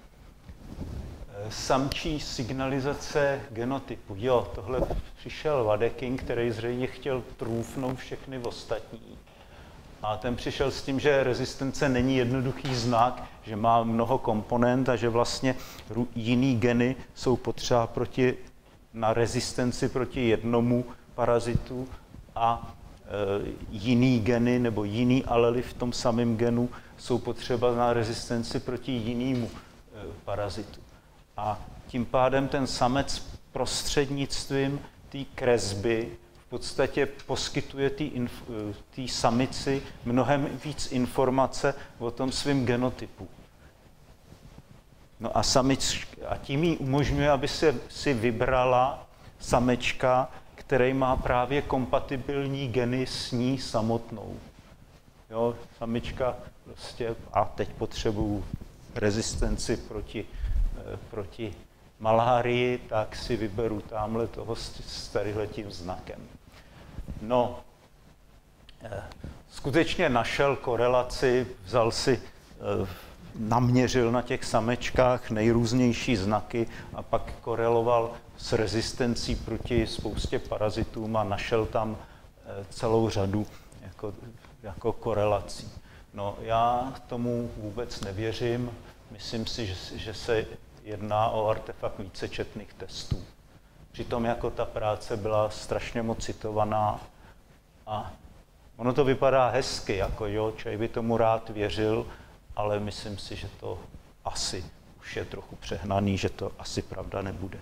S1: Samčí signalizace genotypu. Jo, tohle přišel Vadeking, který zřejmě chtěl trůfnout všechny ostatní. A ten přišel s tím, že rezistence není jednoduchý znak, že má mnoho komponent a že vlastně jiný geny jsou potřeba na rezistenci proti jednomu parazitu a jiný geny nebo jiný alely v tom samém genu jsou potřeba na rezistenci proti jinému parazitu. A tím pádem ten samec prostřednictvím té kresby v podstatě poskytuje té samici mnohem víc informace o tom svém genotypu. No a tím jí umožňuje, aby si vybrala samečka, který má právě kompatibilní geny s ní samotnou. Jo, samička prostě, a teď potřebuju rezistenci proti malárii, tak si vyberu tamhle toho s tadyhletím znakem. No, skutečně našel korelaci, naměřil na těch samečkách nejrůznější znaky a pak koreloval s rezistencí proti spoustě parazitům a našel tam celou řadu jako korelací. No, já tomu vůbec nevěřím. Myslím si, že se jedná o artefakt vícečetných testů. Přitom jako ta práce byla strašně moc citovaná a ono to vypadá hezky, jako jo, člověk by tomu rád věřil, ale myslím si, že to asi už je trochu přehnaný, že to asi pravda nebude.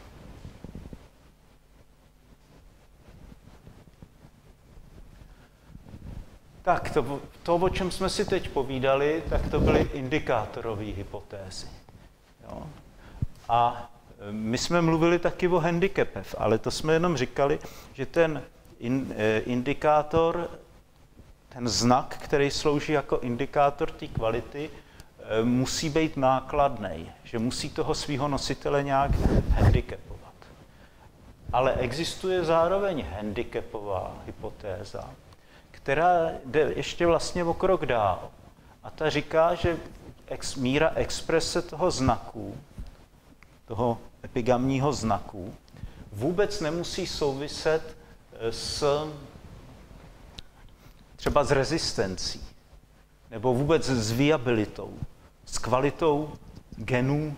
S1: Tak to, o čem jsme si teď povídali, tak to byly indikátorové hypotézy. Jo? A my jsme mluvili taky o handicapech, ale to jsme jenom říkali, že ten indikátor, ten znak, který slouží jako indikátor té kvality, musí být nákladný, že musí toho svého nositele nějak handicapovat. Ale existuje zároveň handicapová hypotéza, která jde ještě vlastně o krok dál. A ta říká, že míra exprese toho znaku, toho epigamního znaku, vůbec nemusí souviset třeba s rezistencí, nebo vůbec s viabilitou, s kvalitou genů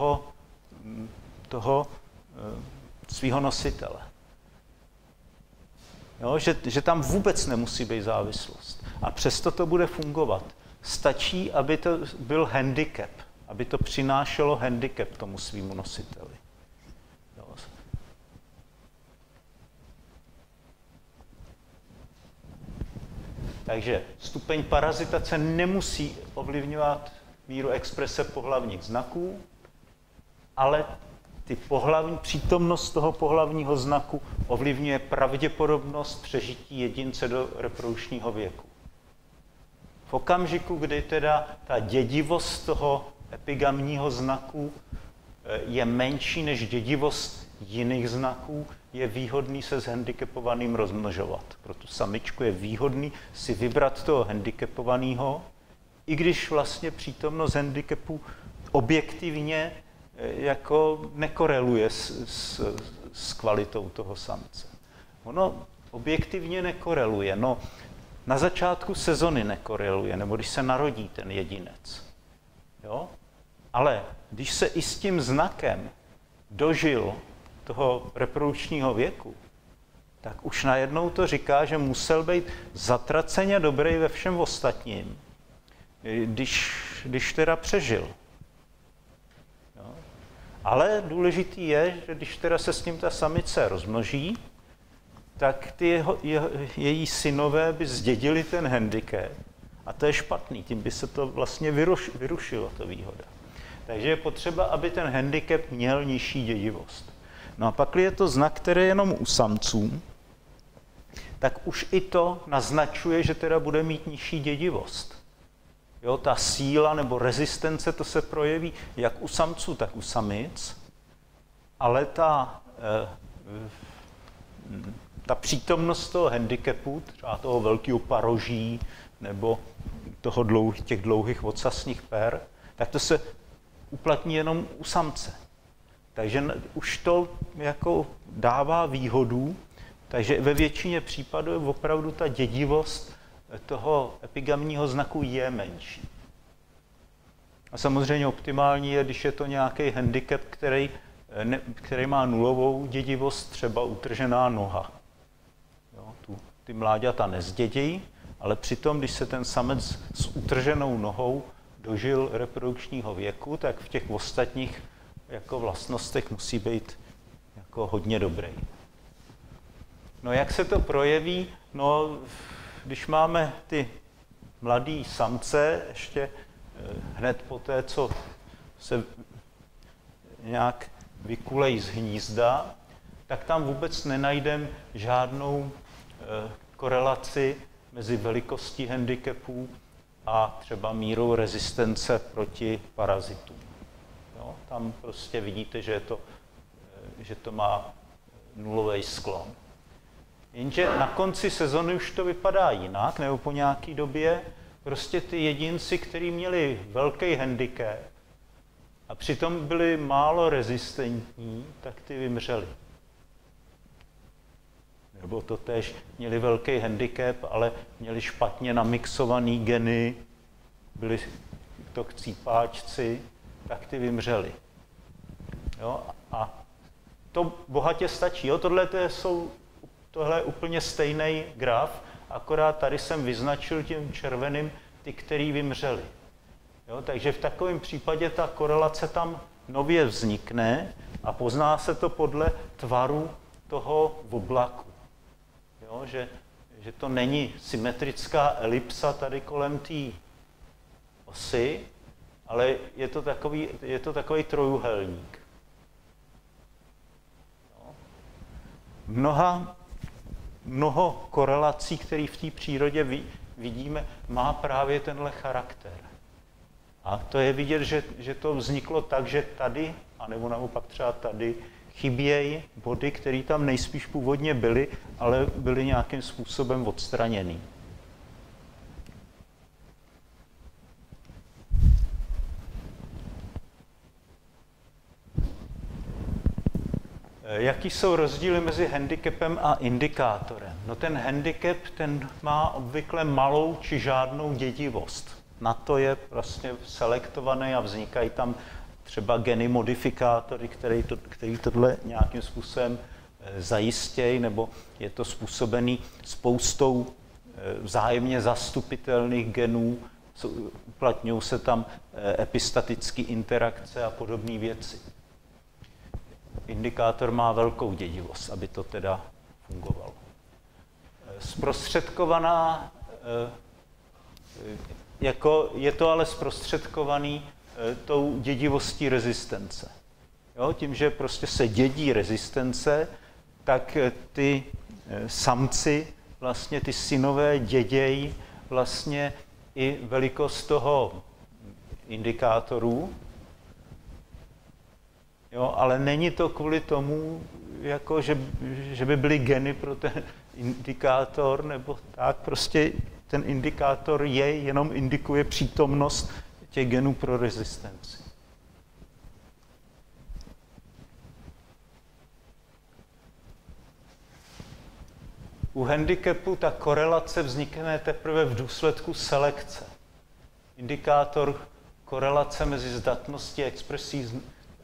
S1: toho svého nositele. Jo, že tam vůbec nemusí být závislost. A přesto to bude fungovat. Stačí, aby to byl handicap, aby to přinášelo handicap tomu svýmu nositeli. Jo. Takže stupeň parazitace nemusí ovlivňovat míru exprese pohlavních znaků, ale přítomnost toho pohlavního znaku ovlivňuje pravděpodobnost přežití jedince do reprodukčního věku. V okamžiku, kdy teda ta dědivost toho epigamního znaku je menší než dědivost jiných znaků, je výhodný se s handicapovaným rozmnožovat. Pro tu samičku je výhodný si vybrat toho handicapovaného, i když vlastně přítomnost handicapu objektivně jako nekoreluje s kvalitou toho samce. Ono objektivně nekoreluje. No, na začátku sezony nekoreluje, nebo když se narodí ten jedinec. Jo? Ale když se i s tím znakem dožil toho reprodukčního věku, tak už najednou to říká, že musel být zatraceně dobrý ve všem ostatním, když teda přežil. Jo? Ale důležitý je, že když teda se s ním ta samice rozmnoží, tak její synové by zdědili ten handicap. A to je špatný, tím by se to vlastně vyrušilo, ta výhoda. Takže je potřeba, aby ten handicap měl nižší dědivost. No a pak je to znak, který je jenom u samců, tak už i to naznačuje, že teda bude mít nižší dědivost. Jo, ta síla nebo rezistence, to se projeví jak u samců, tak u samic, ale ta přítomnost toho handicapu, třeba toho velkého paroží nebo těch dlouhých ocasních per, tak to se uplatní jenom u samce. Takže už to jako dává výhodu, takže ve většině případů opravdu ta dědivost toho epigamního znaku je menší. A samozřejmě optimální je, když je to nějaký handicap, který má nulovou dědivost, třeba utržená noha. Jo, ty mláďata nezdědí, ale přitom, když se ten samec s utrženou nohou dožil reprodukčního věku, tak v těch ostatních jako vlastnostech musí být jako hodně dobrý. No jak se to projeví? No, když máme ty mladý samce, ještě hned po té, co se nějak vykulej z hnízda, tak tam vůbec nenajdeme žádnou korelaci mezi velikostí handicapů a třeba mírou rezistence proti parazitům. Jo? Tam prostě vidíte, že to má nulový sklon. Jenže na konci sezony už to vypadá jinak, nebo po nějaké době prostě ty jedinci, kteří měli velký handicap a přitom byli málo rezistentní, tak ty vymřeli. Nebo to též měli velký handicap, ale měli špatně namixovaný geny, byli to chcípáčci, tak ty vymřeli. Jo? A to bohatě stačí. Jo? Tohle je úplně stejný graf, akorát tady jsem vyznačil tím červeným ty, který vymřeli. Jo? Takže v takovém případě ta korelace tam nově vznikne a pozná se to podle tvaru toho oblaku. Jo? Že to není symetrická elipsa tady kolem té osy, ale je to takový trojúhelník. Mnoho korelací, které v té přírodě vidíme, má právě tenhle charakter. A to je vidět, že to vzniklo tak, že tady, anebo naopak třeba tady, chybějí body, které tam nejspíš původně byly, ale byly nějakým způsobem odstraněny. Jaký jsou rozdíly mezi handicapem a indikátorem? No ten handicap, ten má obvykle malou či žádnou dědivost. Na to je vlastně selektovaný a vznikají tam třeba geny modifikátory, který tohle nějakým způsobem zajistějí, nebo je to způsobený spoustou vzájemně zastupitelných genů, uplatňují se tam epistatické interakce a podobné věci. Indikátor má velkou dědivost, aby to teda fungovalo. Zprostředkovaná, je to ale zprostředkovaný tou dědivostí rezistence. Jo, tím, že prostě se dědí rezistence, tak ty samci, vlastně ty synové dědějí vlastně i velikost toho indikátoru. Jo, ale není to kvůli tomu, jako že by byly geny pro ten indikátor, nebo tak, prostě ten indikátor jenom indikuje přítomnost těch genů pro rezistenci. U handicapu ta korelace vznikne teprve v důsledku selekce. Indikátor korelace mezi zdatností a expresí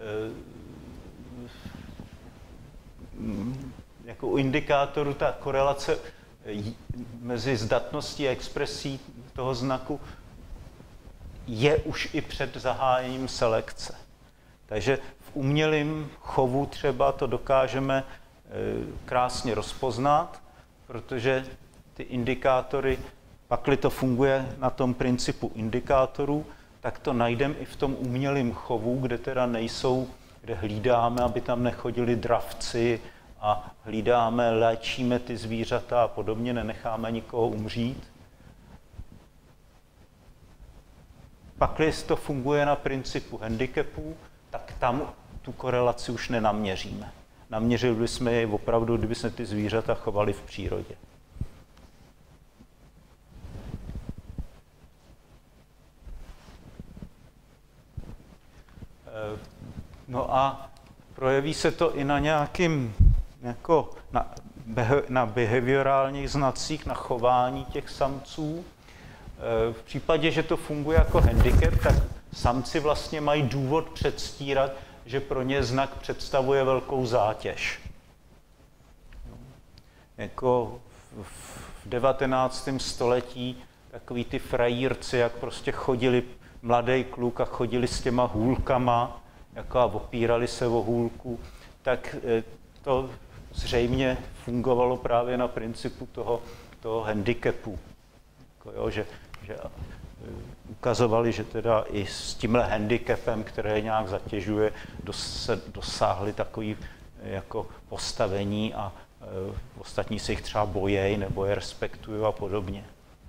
S1: jako u indikátoru ta korelace mezi zdatností a expresí toho znaku je už i před zahájením selekce. Takže v umělém chovu třeba to dokážeme krásně rozpoznat, protože ty indikátory, pakli to funguje na tom principu indikátorů, tak to najdeme i v tom umělém chovu, kde teda nejsou, kde hlídáme, aby tam nechodili dravci a hlídáme, léčíme ty zvířata a podobně, nenecháme nikoho umřít. Pakli to funguje na principu handicapů, tak tam tu korelaci už nenaměříme. Naměřili bychom jej opravdu, kdyby se ty zvířata chovali v přírodě. No a projeví se to i na nějakým, jako na behaviorálních znacích, na chování těch samců. V případě, že to funguje jako handicap, tak samci vlastně mají důvod předstírat, že pro ně znak představuje velkou zátěž. Jako v 19. století takový ty frajírci, jak prostě chodili, mladý kluk a chodili s těma hůlkama, jako a opírali se o hůlku, tak to zřejmě fungovalo právě na principu toho handicapu. Jako jo, že ukazovali, že teda i s tímhle handicapem, které nějak zatěžuje, dosáhli takový jako postavení a ostatní se jich třeba bojejí nebo je respektují a podobně.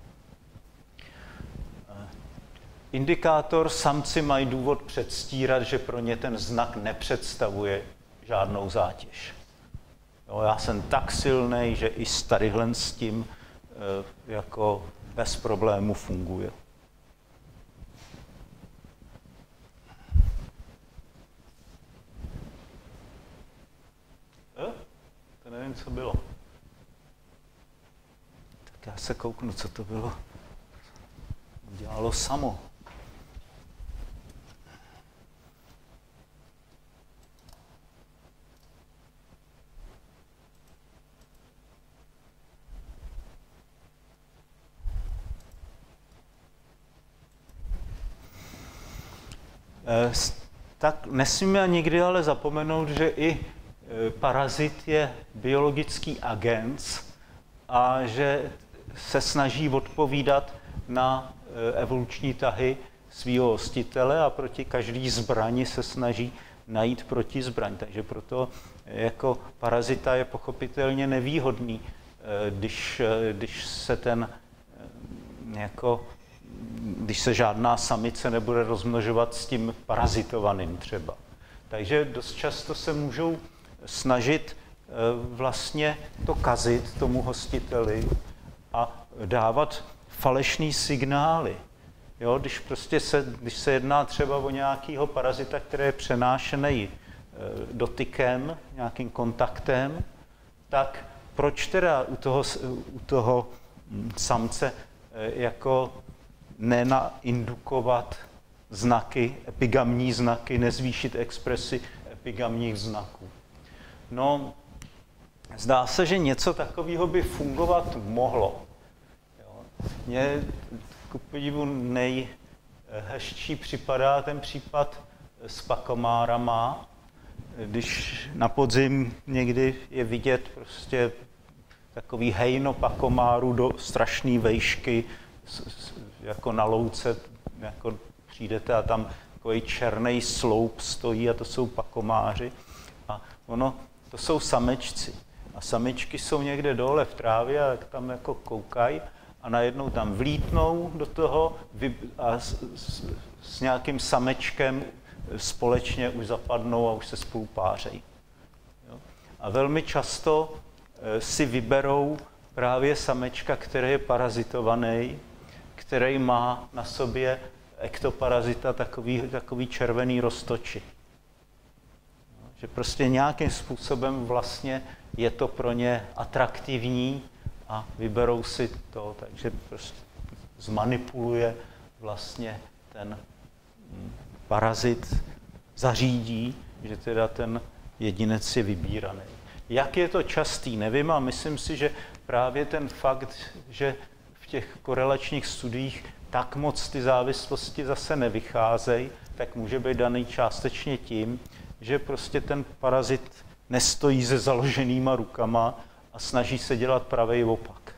S1: Indikátor samci mají důvod předstírat, že pro ně ten znak nepředstavuje žádnou zátěž. Jo, já jsem tak silný, že i s tadyhle s tím jako bez problému funguje. To nevím, co bylo. Tak já se kouknu, co to bylo. Dělalo samo. Tak nesmíme nikdy ale zapomenout, že i parazit je biologický agent a že se snaží odpovídat na evoluční tahy svého hostitele a proti každý zbrani se snaží najít protizbraň. Takže proto jako parazita je pochopitelně nevýhodný, když se žádná samice nebude rozmnožovat s tím parazitovaným třeba. Takže dost často se můžou snažit vlastně to kazit tomu hostiteli a dávat falešný signály. Jo, když se jedná třeba o nějakého parazita, který je přenášený dotykem, nějakým kontaktem, tak proč teda u toho samce jako nenaindukovat znaky, epigamní znaky, nezvýšit expresi epigamních znaků? No, zdá se, že něco takového by fungovat mohlo. Mně ku podivu nejhezčí připadá ten případ s pakomárama, když na podzim někdy je vidět prostě takový hejno pakomáru do strašné vejšky, jako na louce, jako přijdete a tam takový černý sloup stojí a to jsou pakomáři. A to jsou samečci. A samičky jsou někde dole v trávě a tam jako koukají a najednou tam vlítnou do toho a s nějakým samečkem společně už zapadnou a už se spolu pářejí. A velmi často si vyberou právě samečka, který je parazitovaný, který má na sobě ektoparazita takový červený roztoči. Že prostě nějakým způsobem vlastně je to pro ně atraktivní a vyberou si to, takže prostě zmanipuluje vlastně ten parazit, zařídí, že teda ten jedinec je vybíraný. Jak je to častý, nevím, a myslím si, že právě ten fakt, že v těch korelačních studiích tak moc ty závislosti zase nevycházejí, tak může být daný částečně tím, že prostě ten parazit nestojí se založenýma rukama a snaží se dělat pravý opak.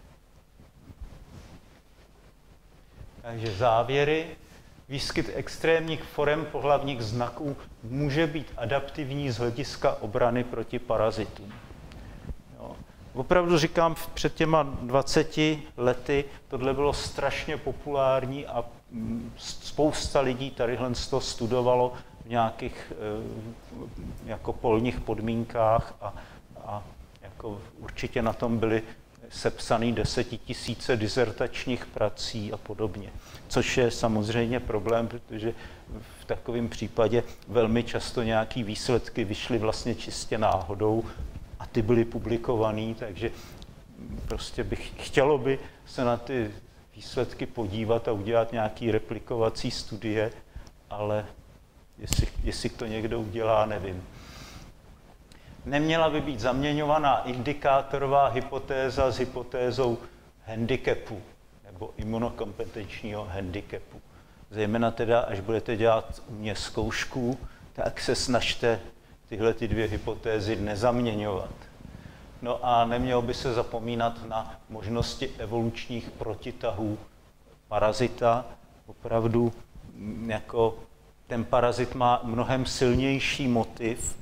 S1: Takže závěry. Výskyt extrémních forem pohlavních znaků může být adaptivní z hlediska obrany proti parazitům. Jo. Opravdu říkám, před těma 20 lety tohle bylo strašně populární a spousta lidí tadyhle to studovalo v nějakých jako polních podmínkách a jako určitě na tom byly sepsaný 10 000 dizertačních prací a podobně. Což je samozřejmě problém, protože v takovém případě velmi často nějaké výsledky vyšly vlastně čistě náhodou a ty byly publikované, takže prostě chtělo by se na ty výsledky podívat a udělat nějaké replikovací studie, ale jestli to někdo udělá, nevím. Neměla by být zaměňovaná indikátorová hypotéza s hypotézou handicapu nebo imunokompetenčního handicapu. Zejména teda, až budete dělat u mě zkoušku, tak se snažte tyhle ty dvě hypotézy nezaměňovat. No a nemělo by se zapomínat na možnosti evolučních protitahů parazita. Opravdu jako ten parazit má mnohem silnější motiv,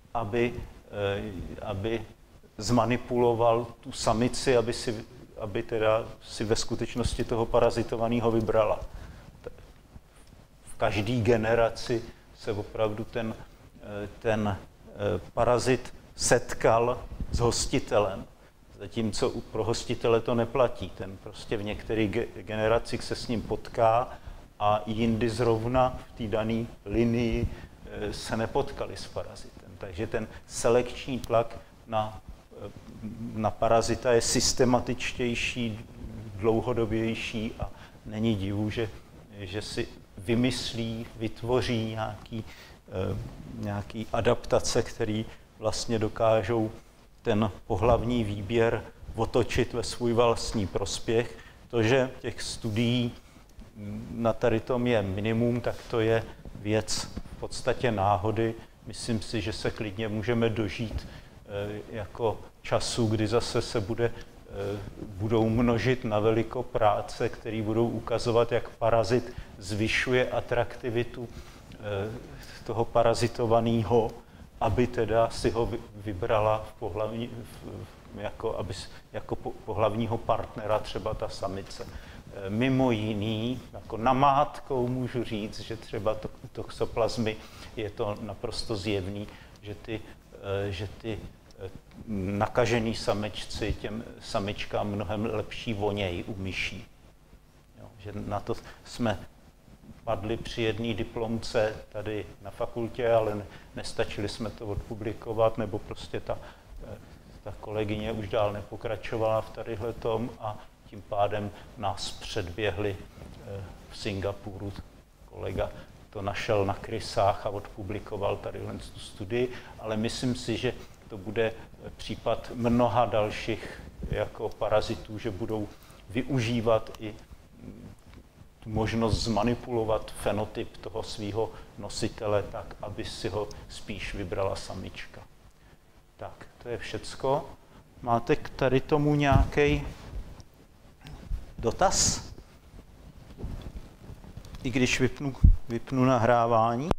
S1: aby zmanipuloval tu samici, aby teda si ve skutečnosti toho parazitovaného vybrala. V každé generaci se opravdu ten parazit setkal s hostitelem, zatímco pro hostitele to neplatí. Ten prostě v některých generacích se s ním potká a jindy zrovna v té dané linii se nepotkali s parazitem. Takže ten selekční tlak na parazita je systematičtější, dlouhodobější a není divu, že si vymyslí, vytvoří nějaký adaptace, které vlastně dokážou ten pohlavní výběr otočit ve svůj vlastní prospěch. To, že těch studií na tady tom je minimum, tak to je věc v podstatě náhody. Myslím si, že se klidně můžeme dožít jako času, kdy zase se budou množit na veliko práce, které budou ukazovat, jak parazit zvyšuje atraktivitu toho parazitovaného, aby teda si ho vybrala jako pohlavního partnera třeba ta samice. Mimo jiný, jako namátkou můžu říct, že třeba toxoplazmy je to naprosto zjevný, že ty nakažený samečci těm samičkám mnohem lepší voněj u myší. Jo, že na to jsme padli při jedné diplomce tady na fakultě, ale nestačili jsme to odpublikovat, nebo prostě ta kolegyně už dál nepokračovala v tadyhletom a tím pádem nás předběhli v Singapuru. Kolega to našel na krysách a odpublikoval tadyhle tu studii, ale myslím si, že to bude případ mnoha dalších jako parazitů, že budou využívat i tu možnost zmanipulovat fenotyp toho svého nositele tak, aby si ho spíš vybrala samička. Tak, to je všecko. Máte k tady tomu nějaký dotaz? I když vypnu nahrávání.